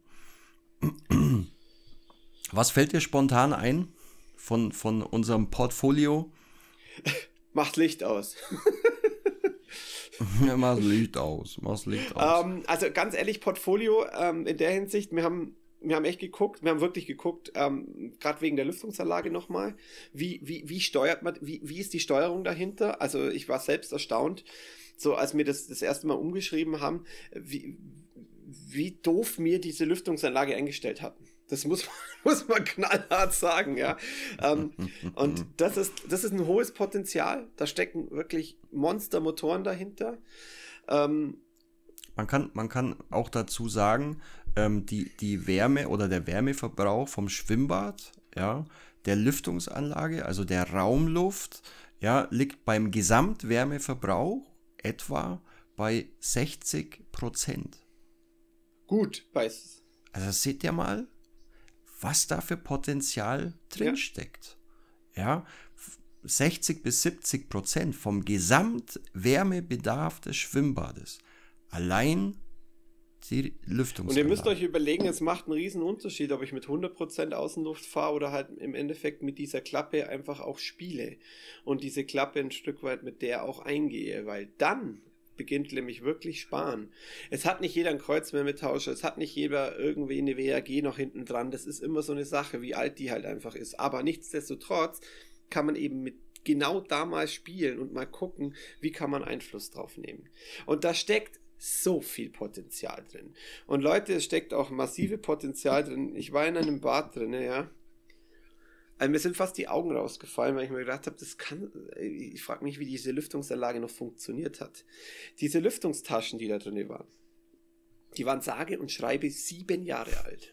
Was fällt dir spontan ein von, von unserem Portfolio? Macht Licht aus. Ja, mach das Licht aus, mach das Licht aus. Ähm, also ganz ehrlich, Portfolio ähm, in der Hinsicht, wir haben, wir haben echt geguckt, wir haben wirklich geguckt, ähm, gerade wegen der Lüftungsanlage nochmal, wie, wie, wie steuert man, wie, wie ist die Steuerung dahinter? Also ich war selbst erstaunt, so als wir das das erste Mal umgeschrieben haben, wie, wie doof mir diese Lüftungsanlage eingestellt hatten. Das muss man, muss man knallhart sagen, ja. Ähm, und das ist, das ist ein hohes Potenzial. Da stecken wirklich Monstermotoren dahinter. Ähm, Man kann, man kann auch dazu sagen, ähm, die, die Wärme oder der Wärmeverbrauch vom Schwimmbad, ja, der Lüftungsanlage, also der Raumluft, ja, liegt beim Gesamtwärmeverbrauch etwa bei sechzig Prozent. gut, weiß. Also seht ihr mal, was da für Potenzial drinsteckt. Ja, sechzig bis siebzig Prozent vom Gesamtwärmebedarf des Schwimmbades. Allein die Lüftungsanlage. Und ihr müsst euch überlegen, es macht einen riesen Unterschied, ob ich mit hundert Prozent Außenluft fahre oder halt im Endeffekt mit dieser Klappe einfach auch spiele und diese Klappe ein Stück weit mit der auch eingehe, weil dann beginnt nämlich wirklich sparen. Es hat nicht jeder einen Kreuzwärmetauscher, es hat nicht jeder irgendwie eine W A G noch hinten dran, das ist immer so eine Sache, wie alt die halt einfach ist, aber nichtsdestotrotz kann man eben mit genau da mal spielen und mal gucken, wie kann man Einfluss drauf nehmen. Und da steckt so viel Potenzial drin. Und Leute, es steckt auch massive Potenzial drin. Ich war in einem Bad drin, ja. Also mir sind fast die Augen rausgefallen, weil ich mir gedacht habe, das kann, ich frage mich, wie diese Lüftungsanlage noch funktioniert hat. Diese Lüftungstaschen, die da drin waren, die waren sage und schreibe sieben Jahre alt.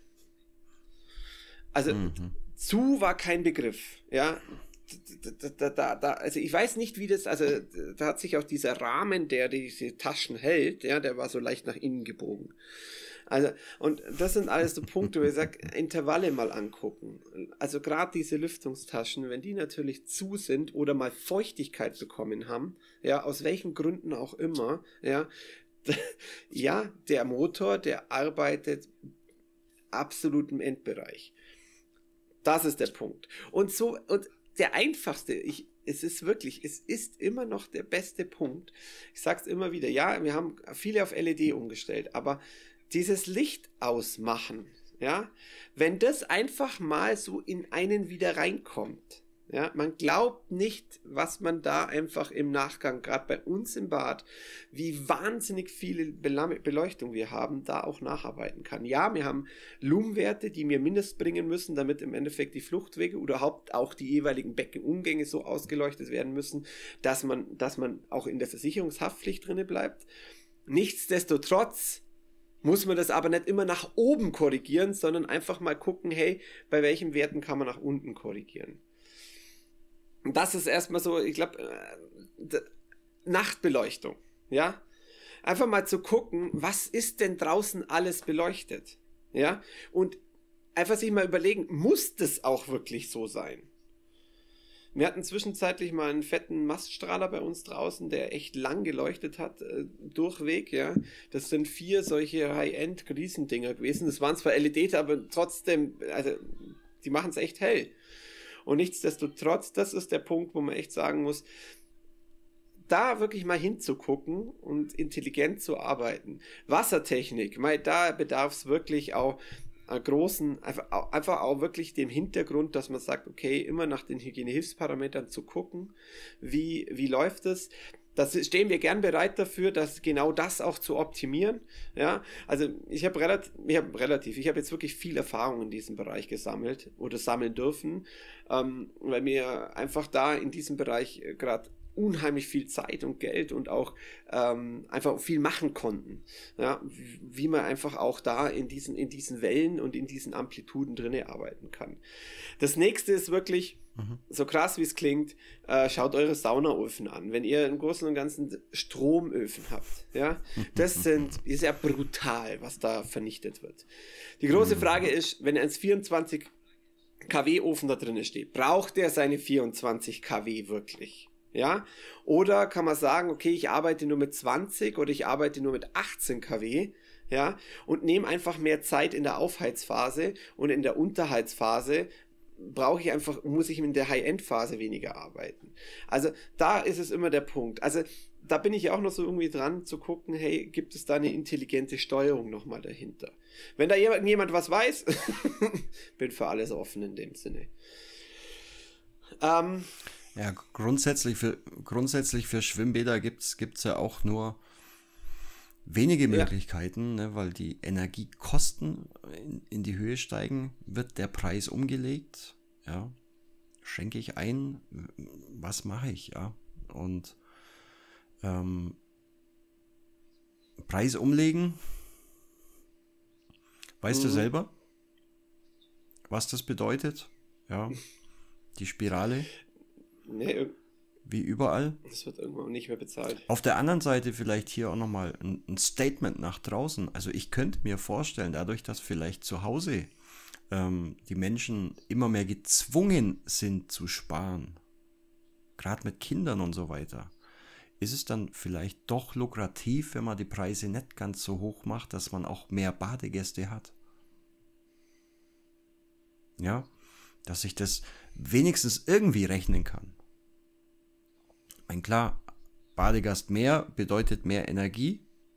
Also mhm. zu war kein Begriff, ja. Da, da, da, da, also ich weiß nicht, wie das, also da hat sich auch dieser Rahmen, der diese Taschen hält, ja, der war so leicht nach innen gebogen. Also, und das sind alles so Punkte, wo ich sage, Intervalle mal angucken. Also gerade diese Lüftungstaschen, wenn die natürlich zu sind oder mal Feuchtigkeit bekommen haben, ja, aus welchen Gründen auch immer, ja, ja, der Motor, der arbeitet absolut im Endbereich. Das ist der Punkt. Und so, und der einfachste, ich, es ist wirklich, es ist immer noch der beste Punkt. Ich sag's immer wieder, ja, wir haben viele auf L E D umgestellt, aber dieses Licht ausmachen, ja, wenn das einfach mal so in einen wieder reinkommt, ja, man glaubt nicht, was man da einfach im Nachgang, gerade bei uns im Bad, wie wahnsinnig viele Beleuchtung wir haben, da auch nacharbeiten kann. Ja, wir haben Lumenwerte, die wir mindestens bringen müssen, damit im Endeffekt die Fluchtwege oder überhaupt auch die jeweiligen Beckenumgänge so ausgeleuchtet werden müssen, dass man, dass man auch in der Versicherungshaftpflicht drinne bleibt. Nichtsdestotrotz muss man das aber nicht immer nach oben korrigieren, sondern einfach mal gucken, hey, bei welchen Werten kann man nach unten korrigieren. Und das ist erstmal so, ich glaube, äh, Nachtbeleuchtung, ja. Einfach mal zu gucken, was ist denn draußen alles beleuchtet, ja. Und einfach sich mal überlegen, muss das auch wirklich so sein? Wir hatten zwischenzeitlich mal einen fetten Maststrahler bei uns draußen, der echt lang geleuchtet hat, äh, durchweg, ja. Das sind vier solche High-End-Riesendinger gewesen. Das waren zwar L E D, aber trotzdem, also, die machen es echt hell. Und nichtsdestotrotz, das ist der Punkt, wo man echt sagen muss, da wirklich mal hinzugucken und intelligent zu arbeiten. Wassertechnik, da bedarf es wirklich auch großen, einfach, einfach auch wirklich dem Hintergrund, dass man sagt, okay, immer nach den Hygienehilfsparametern zu gucken, wie, wie läuft es. Das stehen wir gern bereit dafür, dass genau das auch zu optimieren. Ja, also ich habe relativ, ich habe relativ, ich habe jetzt wirklich viel Erfahrung in diesem Bereich gesammelt oder sammeln dürfen, ähm, weil wir einfach da in diesem Bereich gerade unheimlich viel Zeit und Geld und auch ähm, einfach viel machen konnten. Ja, wie, wie man einfach auch da in diesen, in diesen Wellen und in diesen Amplituden drinne arbeiten kann. Das nächste ist wirklich, mhm. so krass wie es klingt, äh, schaut eure Saunaöfen an. Wenn ihr im Großen und Ganzen Stromöfen habt, ja, das sind, ist ja brutal, was da vernichtet wird. Die große Frage ist, wenn ein vierundzwanzig Kilowatt Ofen da drin steht, braucht der seine vierundzwanzig Kilowatt wirklich? Ja, oder kann man sagen, okay, ich arbeite nur mit zwanzig oder ich arbeite nur mit achtzehn Kilowatt, ja, und nehme einfach mehr Zeit in der Aufheizphase und in der Unterheizphase, brauche ich einfach, muss ich in der High-End-Phase weniger arbeiten. Also da ist es immer der Punkt. Also da bin ich auch noch so irgendwie dran zu gucken, hey, gibt es da eine intelligente Steuerung nochmal dahinter? Wenn da jemand, jemand was weiß, bin für alles offen in dem Sinne. Ähm, ja, grundsätzlich für, grundsätzlich für Schwimmbäder gibt es ja auch nur wenige Möglichkeiten, ja. ne, weil die Energiekosten in, in die Höhe steigen, wird der Preis umgelegt, ja, schenke ich ein, was mache ich, ja, und ähm, Preis umlegen, weißt mhm. du selber, was das bedeutet, ja, die Spirale, nee, wie überall. Das wird irgendwann nicht mehr bezahlt. Auf der anderen Seite vielleicht hier auch nochmal ein, ein Statement nach draußen. Also ich könnte mir vorstellen, dadurch, dass vielleicht zu Hause ähm, die Menschen immer mehr gezwungen sind zu sparen, gerade mit Kindern und so weiter, ist es dann vielleicht doch lukrativ, wenn man die Preise nicht ganz so hoch macht, dass man auch mehr Badegäste hat. Ja, dass ich das wenigstens irgendwie rechnen kann. Mein klar, Badegast mehr bedeutet mehr Energie.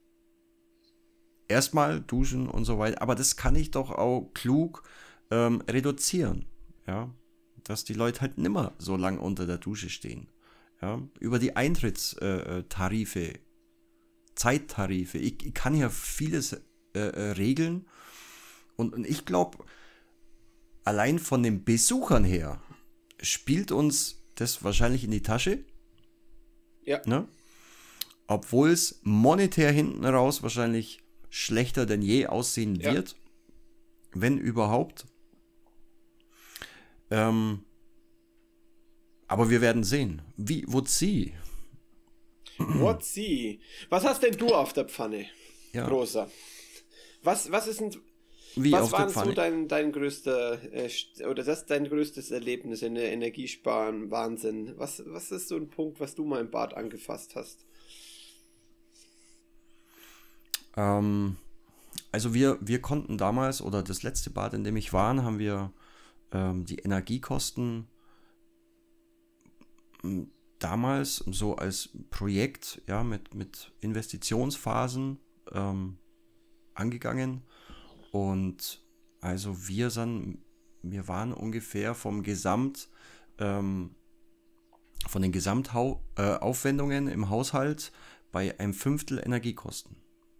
Erstmal duschen und so weiter. Aber das kann ich doch auch klug ähm, reduzieren. Ja, dass die Leute halt nimmer so lang unter der Dusche stehen. Ja, über die Eintrittstarife, äh, Zeittarife. Ich, ich kann ja vieles äh, äh, regeln. Und, und ich glaube, allein von den Besuchern her spielt uns das wahrscheinlich in die Tasche. Ja. Ne? Obwohl es monetär hinten raus wahrscheinlich schlechter denn je aussehen ja. wird, wenn überhaupt. Ähm, aber wir werden sehen. Wie, what's sie? What's sie? Was hast denn du auf der Pfanne, ja. Großer? Was, was ist denn... Wie Was auf war der Pfanne? so dein, dein größter, äh, oder das ist dein größtes Erlebnis in der Energiesparen, Wahnsinn? Was, was ist so ein Punkt, was du mal im Bad angefasst hast? Ähm, also wir, wir konnten damals, oder das letzte Bad, in dem ich war, haben wir ähm, die Energiekosten m, damals so als Projekt, ja, mit, mit Investitionsphasen ähm, angegangen. Und also wir sind, wir waren ungefähr vom Gesamt, ähm, von den Gesamtaufwendungen äh, im Haushalt bei einem Fünftel Energiekosten.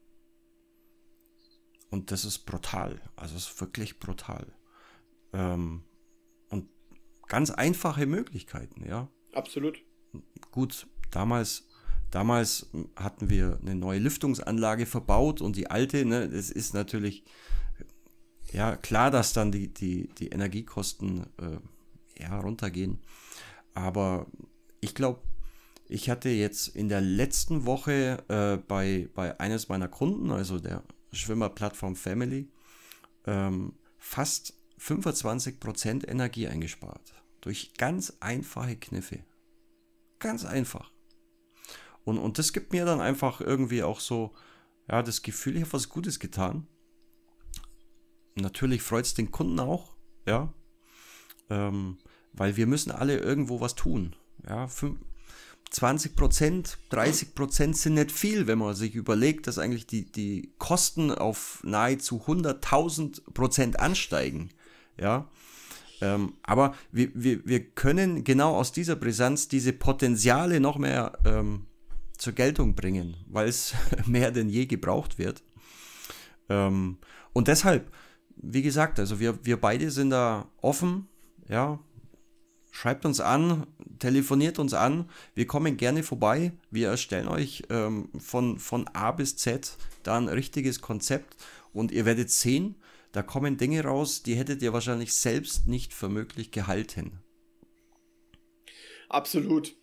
Und das ist brutal, also es ist wirklich brutal. Ähm, und ganz einfache Möglichkeiten, ja. Absolut. Gut, damals... Damals hatten wir eine neue Lüftungsanlage verbaut und die alte, ne, das ist natürlich, ja, klar, dass dann die, die, die Energiekosten äh, ja, runtergehen. Aber ich glaube, ich hatte jetzt in der letzten Woche äh, bei, bei eines meiner Kunden, also der Schwimmerplattform Family, ähm, fast fünfundzwanzig Prozent Energie eingespart. Durch ganz einfache Kniffe. Ganz einfach. Und, und das gibt mir dann einfach irgendwie auch so, ja, das Gefühl, ich habe was Gutes getan. Natürlich freut es den Kunden auch, ja, ähm, weil wir müssen alle irgendwo was tun. Ja, zwanzig Prozent, dreißig Prozent sind nicht viel, wenn man sich überlegt, dass eigentlich die, die Kosten auf nahezu hunderttausend Prozent ansteigen. Ja, ähm, aber wir, wir, wir können genau aus dieser Brisanz diese Potenziale noch mehr ähm, zur Geltung bringen, weil es mehr denn je gebraucht wird. Ähm, und deshalb, wie gesagt, also wir, wir beide sind da offen, ja, schreibt uns an, telefoniert uns an, wir kommen gerne vorbei, wir erstellen euch ähm, von, von A bis Z da ein richtiges Konzept und ihr werdet sehen, da kommen Dinge raus, die hättet ihr wahrscheinlich selbst nicht für möglich gehalten. Absolut.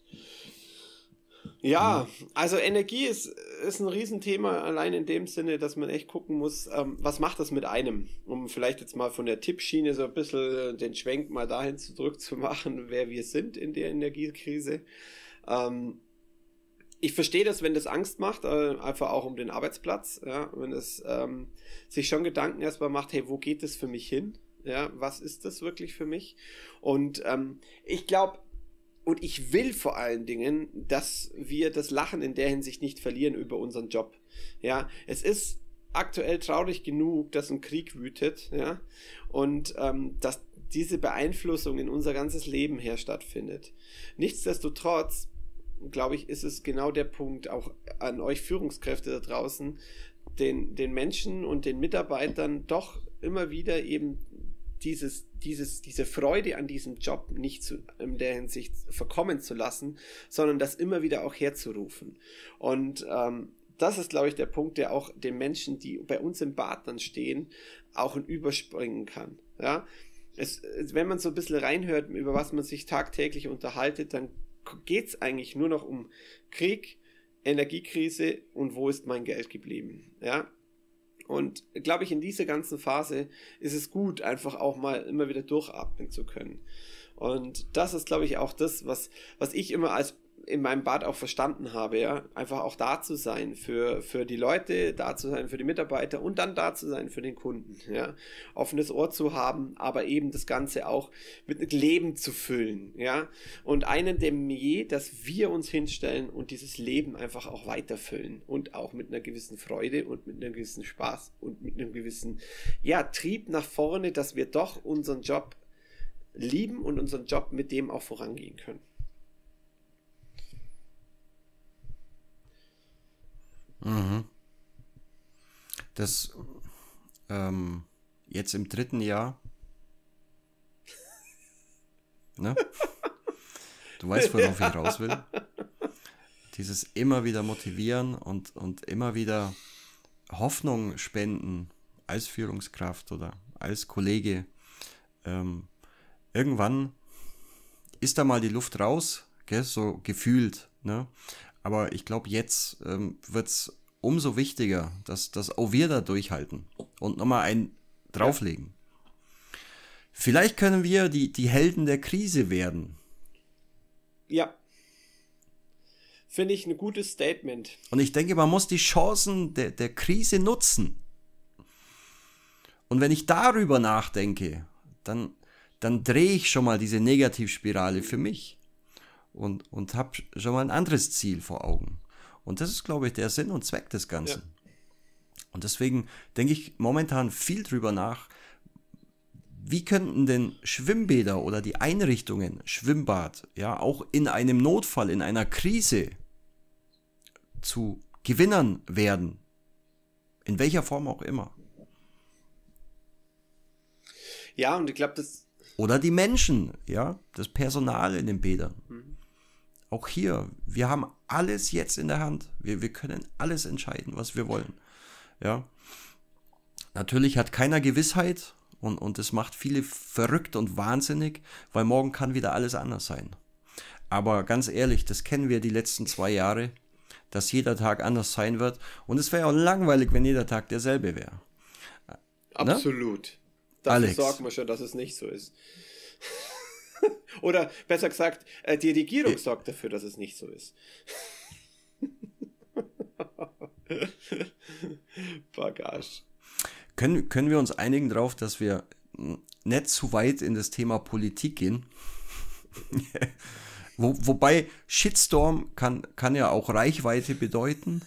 Ja, also Energie ist, ist ein Riesenthema, allein in dem Sinne, dass man echt gucken muss, ähm, was macht das mit einem? Um vielleicht jetzt mal von der Tippschiene so ein bisschen den Schwenk mal dahin zurückzumachen, wer wir sind in der Energiekrise. Ähm, ich verstehe das, wenn das Angst macht, äh, einfach auch um den Arbeitsplatz, ja, wenn es ähm, sich schon Gedanken erstmal macht, hey, wo geht es für mich hin? Ja, was ist das wirklich für mich? Und ähm, ich glaube, und ich will vor allen Dingen, dass wir das Lachen in der Hinsicht nicht verlieren über unseren Job. Ja, es ist aktuell traurig genug, dass ein Krieg wütet, ja, und ähm, dass diese Beeinflussung in unser ganzes Leben her stattfindet. Nichtsdestotrotz, glaube ich, ist es genau der Punkt, auch an euch Führungskräfte da draußen, den, den Menschen und den Mitarbeitern doch immer wieder eben dieses, dieses, diese Freude an diesem Job nicht zu, in der Hinsicht verkommen zu lassen, sondern das immer wieder auch herzurufen. Und ähm, das ist, glaube ich, der Punkt, der auch den Menschen, die bei uns im Bad dann stehen, auch überspringen kann. Ja? Es, wenn man so ein bisschen reinhört, über was man sich tagtäglich unterhaltet, dann geht es eigentlich nur noch um Krieg, Energiekrise und wo ist mein Geld geblieben. Ja? Und glaube ich, in dieser ganzen Phase ist es gut, einfach auch mal immer wieder durchatmen zu können. Und das ist, glaube ich, auch das, was, was ich immer als in meinem Bad auch verstanden habe, ja, einfach auch da zu sein für, für die Leute, da zu sein für die Mitarbeiter und dann da zu sein für den Kunden, ja, offenes Ohr zu haben, aber eben das Ganze auch mit Leben zu füllen, ja, und einen Demier, dass wir uns hinstellen und dieses Leben einfach auch weiterfüllen und auch mit einer gewissen Freude und mit einem gewissen Spaß und mit einem gewissen, ja, Trieb nach vorne, dass wir doch unseren Job lieben und unseren Job mit dem auch vorangehen können. Das ähm, jetzt im dritten Jahr, ne? Du weißt, worauf ich raus will. Dieses immer wieder motivieren und, und immer wieder Hoffnung spenden als Führungskraft oder als Kollege. Ähm, irgendwann ist da mal die Luft raus, gell, so gefühlt, ne? Aber ich glaube, jetzt ähm, wird es umso wichtiger, dass, dass auch wir da durchhalten und nochmal einen drauflegen. Ja. Vielleicht können wir die, die Helden der Krise werden. Ja. Finde ich ein gutes Statement. Und ich denke, man muss die Chancen der, der Krise nutzen. Und wenn ich darüber nachdenke, dann, dann drehe ich schon mal diese Negativspirale für mich. Und, und habe schon mal ein anderes Ziel vor Augen. Und das ist, glaube ich, der Sinn und Zweck des Ganzen. Ja. Und deswegen denke ich momentan viel drüber nach, wie könnten denn Schwimmbäder oder die Einrichtungen, Schwimmbad, ja, auch in einem Notfall, in einer Krise zu Gewinnern werden. In welcher Form auch immer. Ja, und ich glaube, das... Oder die Menschen, ja, das Personal in den Bädern. Mhm. Auch hier, wir haben alles jetzt in der Hand. Wir, wir können alles entscheiden, was wir wollen. Ja. Natürlich hat keiner Gewissheit und, und das macht viele verrückt und wahnsinnig, weil morgen kann wieder alles anders sein. Aber ganz ehrlich, das kennen wir die letzten zwei Jahre, dass jeder Tag anders sein wird. Und es wäre auch langweilig, wenn jeder Tag derselbe wäre. Absolut. Ne? Dafür Alex. Sorgen wir schon, dass es nicht so ist. Oder besser gesagt, äh, die Regierung ja. sorgt dafür, dass es nicht so ist. Bagage. Können, können wir uns einigen darauf, dass wir nicht zu weit in das Thema Politik gehen? Wo, wobei Shitstorm kann, kann ja auch Reichweite bedeuten.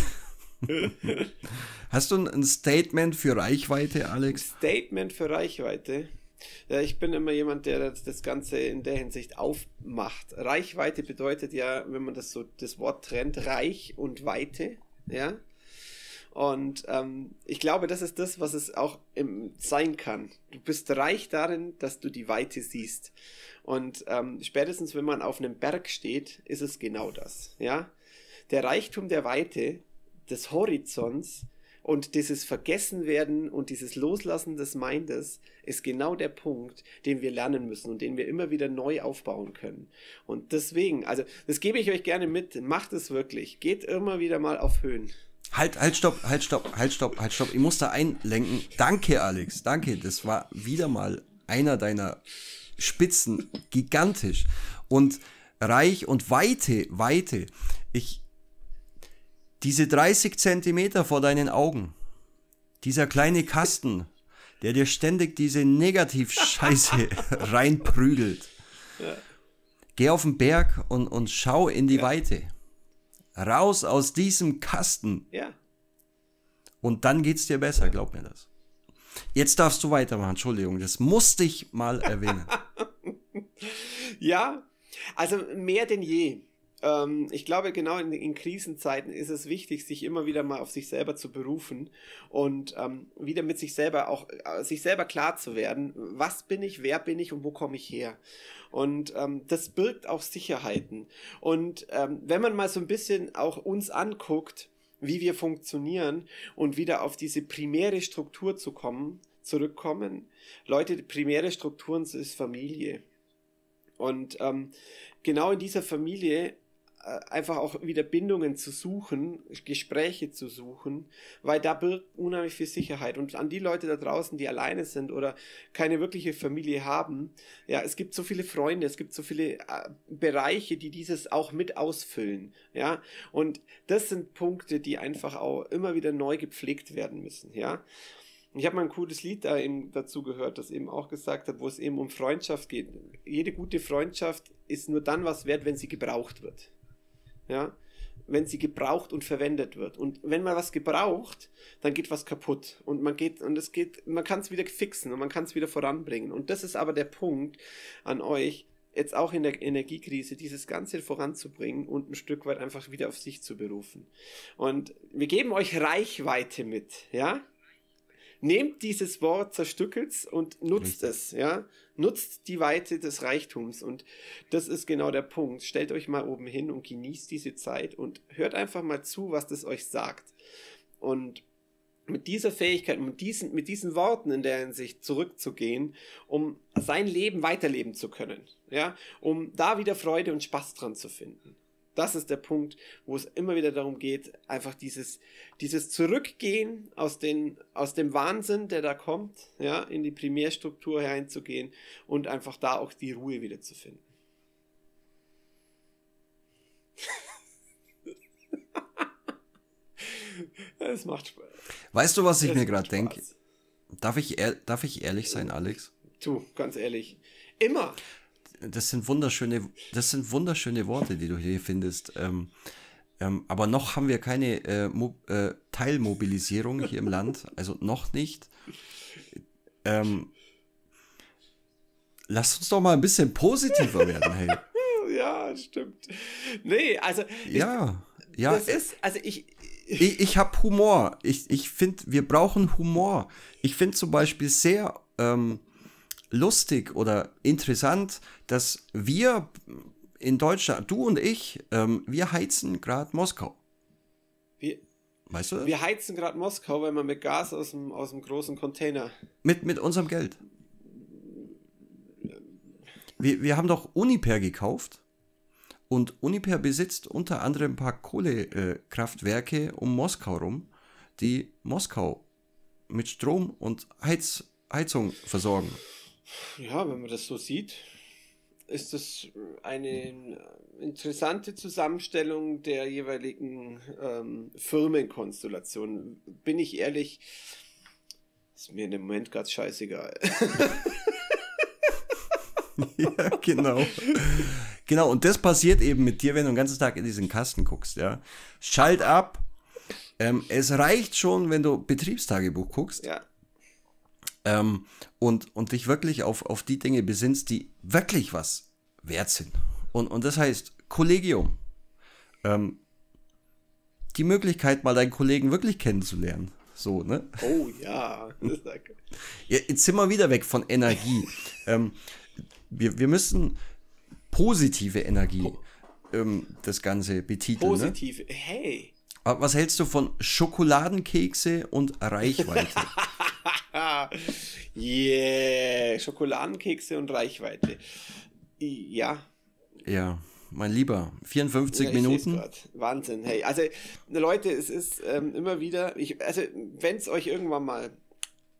Hast du ein Statement für Reichweite, Alex? Statement für Reichweite? Ja, ich bin immer jemand, der das, das Ganze in der Hinsicht aufmacht. Reichweite bedeutet ja, wenn man das so das Wort trennt, Reich und Weite, ja. Und ähm, ich glaube, das ist das, was es auch im, sein kann. Du bist reich darin, dass du die Weite siehst. Und ähm, spätestens, wenn man auf einem Berg steht, ist es genau das, ja. Der Reichtum der Weite, des Horizonts, und dieses Vergessenwerden und dieses Loslassen des Mindes ist genau der Punkt, den wir lernen müssen und den wir immer wieder neu aufbauen können. Und deswegen, also das gebe ich euch gerne mit, macht es wirklich. Geht immer wieder mal auf Höhen. Halt, halt, stopp, halt, stopp, halt, stopp, halt, stopp. Ich muss da einlenken. Danke, Alex, danke. Das war wieder mal einer deiner Spitzen. Gigantisch. Und Reich und Weite, Weite. Ich... Diese dreißig Zentimeter vor deinen Augen, dieser kleine Kasten, der dir ständig diese Negativ-Scheiße reinprügelt. Ja. Geh auf den Berg und, und schau in die Ja. Weite. Raus aus diesem Kasten. Ja. Und dann geht's dir besser, glaub mir das. Jetzt darfst du weitermachen, Entschuldigung, das musste ich mal erwähnen. Ja, also mehr denn je. Ähm, ich glaube, genau in, in Krisenzeiten ist es wichtig, sich immer wieder mal auf sich selber zu berufen und ähm, wieder mit sich selber auch, äh, sich selber klar zu werden, was bin ich, wer bin ich und wo komme ich her. Und ähm, das birgt auch Sicherheiten. Und ähm, wenn man mal so ein bisschen auch uns anguckt, wie wir funktionieren und wieder auf diese primäre Struktur zu kommen, zurückkommen. Leute, die primäre Strukturen ist Familie. Und ähm, genau in dieser Familie äh, einfach auch wieder Bindungen zu suchen, Gespräche zu suchen, weil da birgt unheimlich viel Sicherheit. Und an die Leute da draußen, die alleine sind oder keine wirkliche Familie haben, ja, es gibt so viele Freunde, es gibt so viele äh, Bereiche, die dieses auch mit ausfüllen, ja. Und das sind Punkte, die einfach auch immer wieder neu gepflegt werden müssen, ja. Ich habe mal ein cooles Lied da eben dazu gehört, das eben auch gesagt hat, wo es eben um Freundschaft geht. Jede gute Freundschaft ist nur dann was wert, wenn sie gebraucht wird. Ja, wenn sie gebraucht und verwendet wird. Und wenn man was gebraucht, dann geht was kaputt. Und man geht, und es geht, man kann es wieder fixen und man kann es wieder voranbringen. Und das ist aber der Punkt an euch, jetzt auch in der Energiekrise, dieses Ganze voranzubringen und ein Stück weit einfach wieder auf sich zu berufen. Und wir geben euch Reichweite mit, ja? Nehmt dieses Wort, zerstückelt's und nutzt Richtig. es, ja. Nutzt die Weite des Reichtums und das ist genau der Punkt. Stellt euch mal oben hin und genießt diese Zeit und hört einfach mal zu, was das euch sagt. Und mit dieser Fähigkeit, mit diesen, mit diesen Worten in der Hinsicht zurückzugehen, um sein Leben weiterleben zu können, ja, um da wieder Freude und Spaß dran zu finden. Das ist der Punkt, wo es immer wieder darum geht, einfach dieses, dieses Zurückgehen aus, den, aus dem Wahnsinn, der da kommt, ja, in die Primärstruktur hereinzugehen und einfach da auch die Ruhe wieder zu finden. Es macht Spaß. Weißt du, was ich Es mir macht gerade Spaß. denke? Darf ich, ehr- darf ich ehrlich sein, Alex? Du, ganz ehrlich. Immer. Das sind wunderschöne, das sind wunderschöne Worte, die du hier findest. Ähm, ähm, aber noch haben wir keine äh, Mo äh, Teilmobilisierung hier im Land, also noch nicht. Ähm, lass uns doch mal ein bisschen positiver werden, hey. Ja, stimmt. Nee, also. Ja, ja. Das ist, also ich. Ich, ich habe Humor. Ich, ich finde, wir brauchen Humor. Ich finde zum Beispiel sehr ähm, lustig oder interessant, dass wir in Deutschland, du und ich, ähm, wir heizen gerade Moskau. Wir, Weißt du das? wir heizen gerade Moskau, weil man mit Gas aus dem, aus dem großen Container. Mit, mit unserem Geld. Wir, wir haben doch Uniper gekauft. Und Uniper besitzt unter anderem ein paar Kohlekraftwerke um Moskau rum, die Moskau mit Strom und Heiz, Heizung versorgen. Ja, wenn man das so sieht, ist das eine interessante Zusammenstellung der jeweiligen ähm, Firmenkonstellationen. Bin ich ehrlich, ist mir in dem Moment ganz scheißegal. Ja, genau. Genau, und das passiert eben mit dir, wenn du den ganzen Tag in diesen Kasten guckst, ja. Schalt ab. Ähm, es reicht schon, wenn du Betriebstagebuch guckst. Ja. Ähm, und, und dich wirklich auf, auf die Dinge besinnst, die wirklich was wert sind. Und, und das heißt Kollegium. Ähm, die Möglichkeit, mal deinen Kollegen wirklich kennenzulernen. So, ne? Oh ja. Danke. Ja, jetzt sind wir wieder weg von Energie. ähm, wir, wir müssen positive Energie ähm, das Ganze betiteln. Positiv. Ne? Hey. Aber was hältst du von Schokoladenkekse und Reichweite? Yeah. Schokoladenkekse und Reichweite. Ja. Ja, mein Lieber, vierundfünfzig Ja, ich Minuten. seh's grad. Wahnsinn. Hey, also Leute, es ist ähm, immer wieder, ich, also wenn es euch irgendwann mal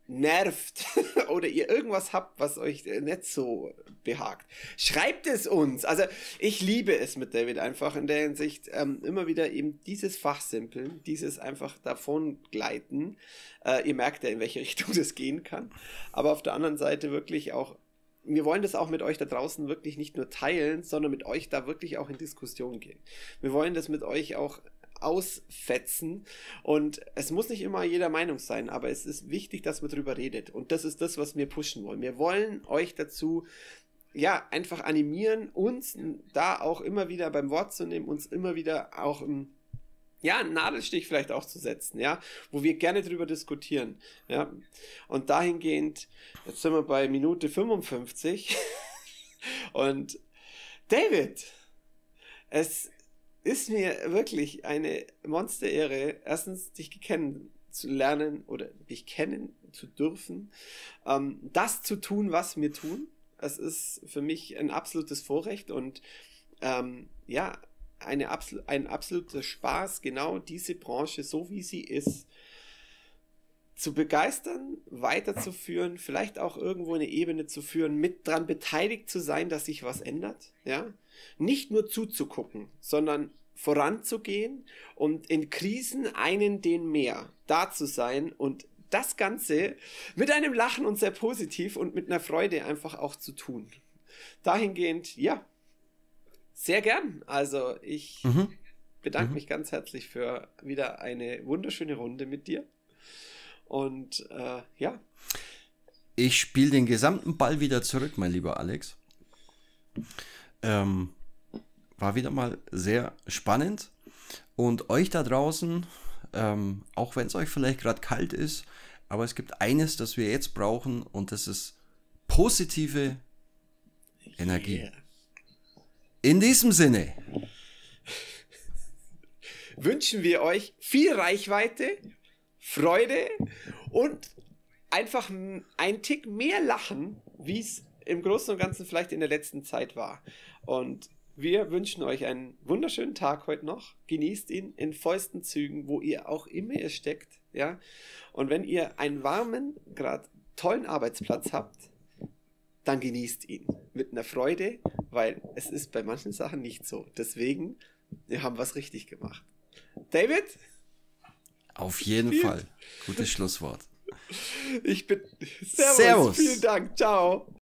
nervt oder ihr irgendwas habt, was euch nicht so behagt, schreibt es uns. Also ich liebe es mit David einfach in der Hinsicht, ähm, immer wieder eben dieses Fachsimpeln, dieses einfach davon gleiten. Äh, ihr merkt ja, in welche Richtung das gehen kann. Aber auf der anderen Seite wirklich auch, wir wollen das auch mit euch da draußen wirklich nicht nur teilen, sondern mit euch da wirklich auch in Diskussion gehen. Wir wollen das mit euch auch ausfetzen und es muss nicht immer jeder Meinung sein, aber es ist wichtig, dass man drüber redet und das ist das, was wir pushen wollen. Wir wollen euch dazu ja einfach animieren, uns da auch immer wieder beim Wort zu nehmen, uns immer wieder auch im ja, einen Nadelstich vielleicht auch zu setzen, ja, wo wir gerne drüber diskutieren, ja, und dahingehend, jetzt sind wir bei Minute fünfundfünfzig und David, es ist mir wirklich eine Monsterehre, erstens dich kennenzulernen oder dich kennen zu dürfen, ähm, das zu tun, was wir tun. Es ist für mich ein absolutes Vorrecht und ähm, ja, eine absol- ein absoluter Spaß, genau diese Branche, so wie sie ist, zu begeistern, weiterzuführen, vielleicht auch irgendwo eine Ebene zu führen, mit dran beteiligt zu sein, dass sich was ändert, ja, nicht nur zuzugucken, sondern voranzugehen und in Krisen einen den mehr da zu sein und das Ganze mit einem Lachen und sehr positiv und mit einer Freude einfach auch zu tun. Dahingehend, ja, sehr gern. Also ich Mhm. bedanke Mhm. mich ganz herzlich für wieder eine wunderschöne Runde mit dir. Und äh, ja, Ich spiele den gesamten Ball wieder zurück, mein lieber Alex. Ähm, war wieder mal sehr spannend. Und euch da draußen, ähm, auch wenn es euch vielleicht gerade kalt ist, aber es gibt eines, das wir jetzt brauchen, und das ist positive Energie. yeah. In diesem Sinne, Wünschen wir euch viel Reichweite, Freude und einfach ein Tick mehr Lachen, wie es im Großen und Ganzen vielleicht in der letzten Zeit war. Und wir wünschen euch einen wunderschönen Tag heute noch. Genießt ihn in vollsten Zügen, wo ihr auch immer ihr steckt. Ja? Und wenn ihr einen warmen, gerade tollen Arbeitsplatz habt, dann genießt ihn mit einer Freude, weil es ist bei manchen Sachen nicht so. Deswegen, wir haben was richtig gemacht. David? auf jeden Vielen- Fall. Gutes Schlusswort. Ich bin... Servus. Servus. Vielen Dank. Ciao.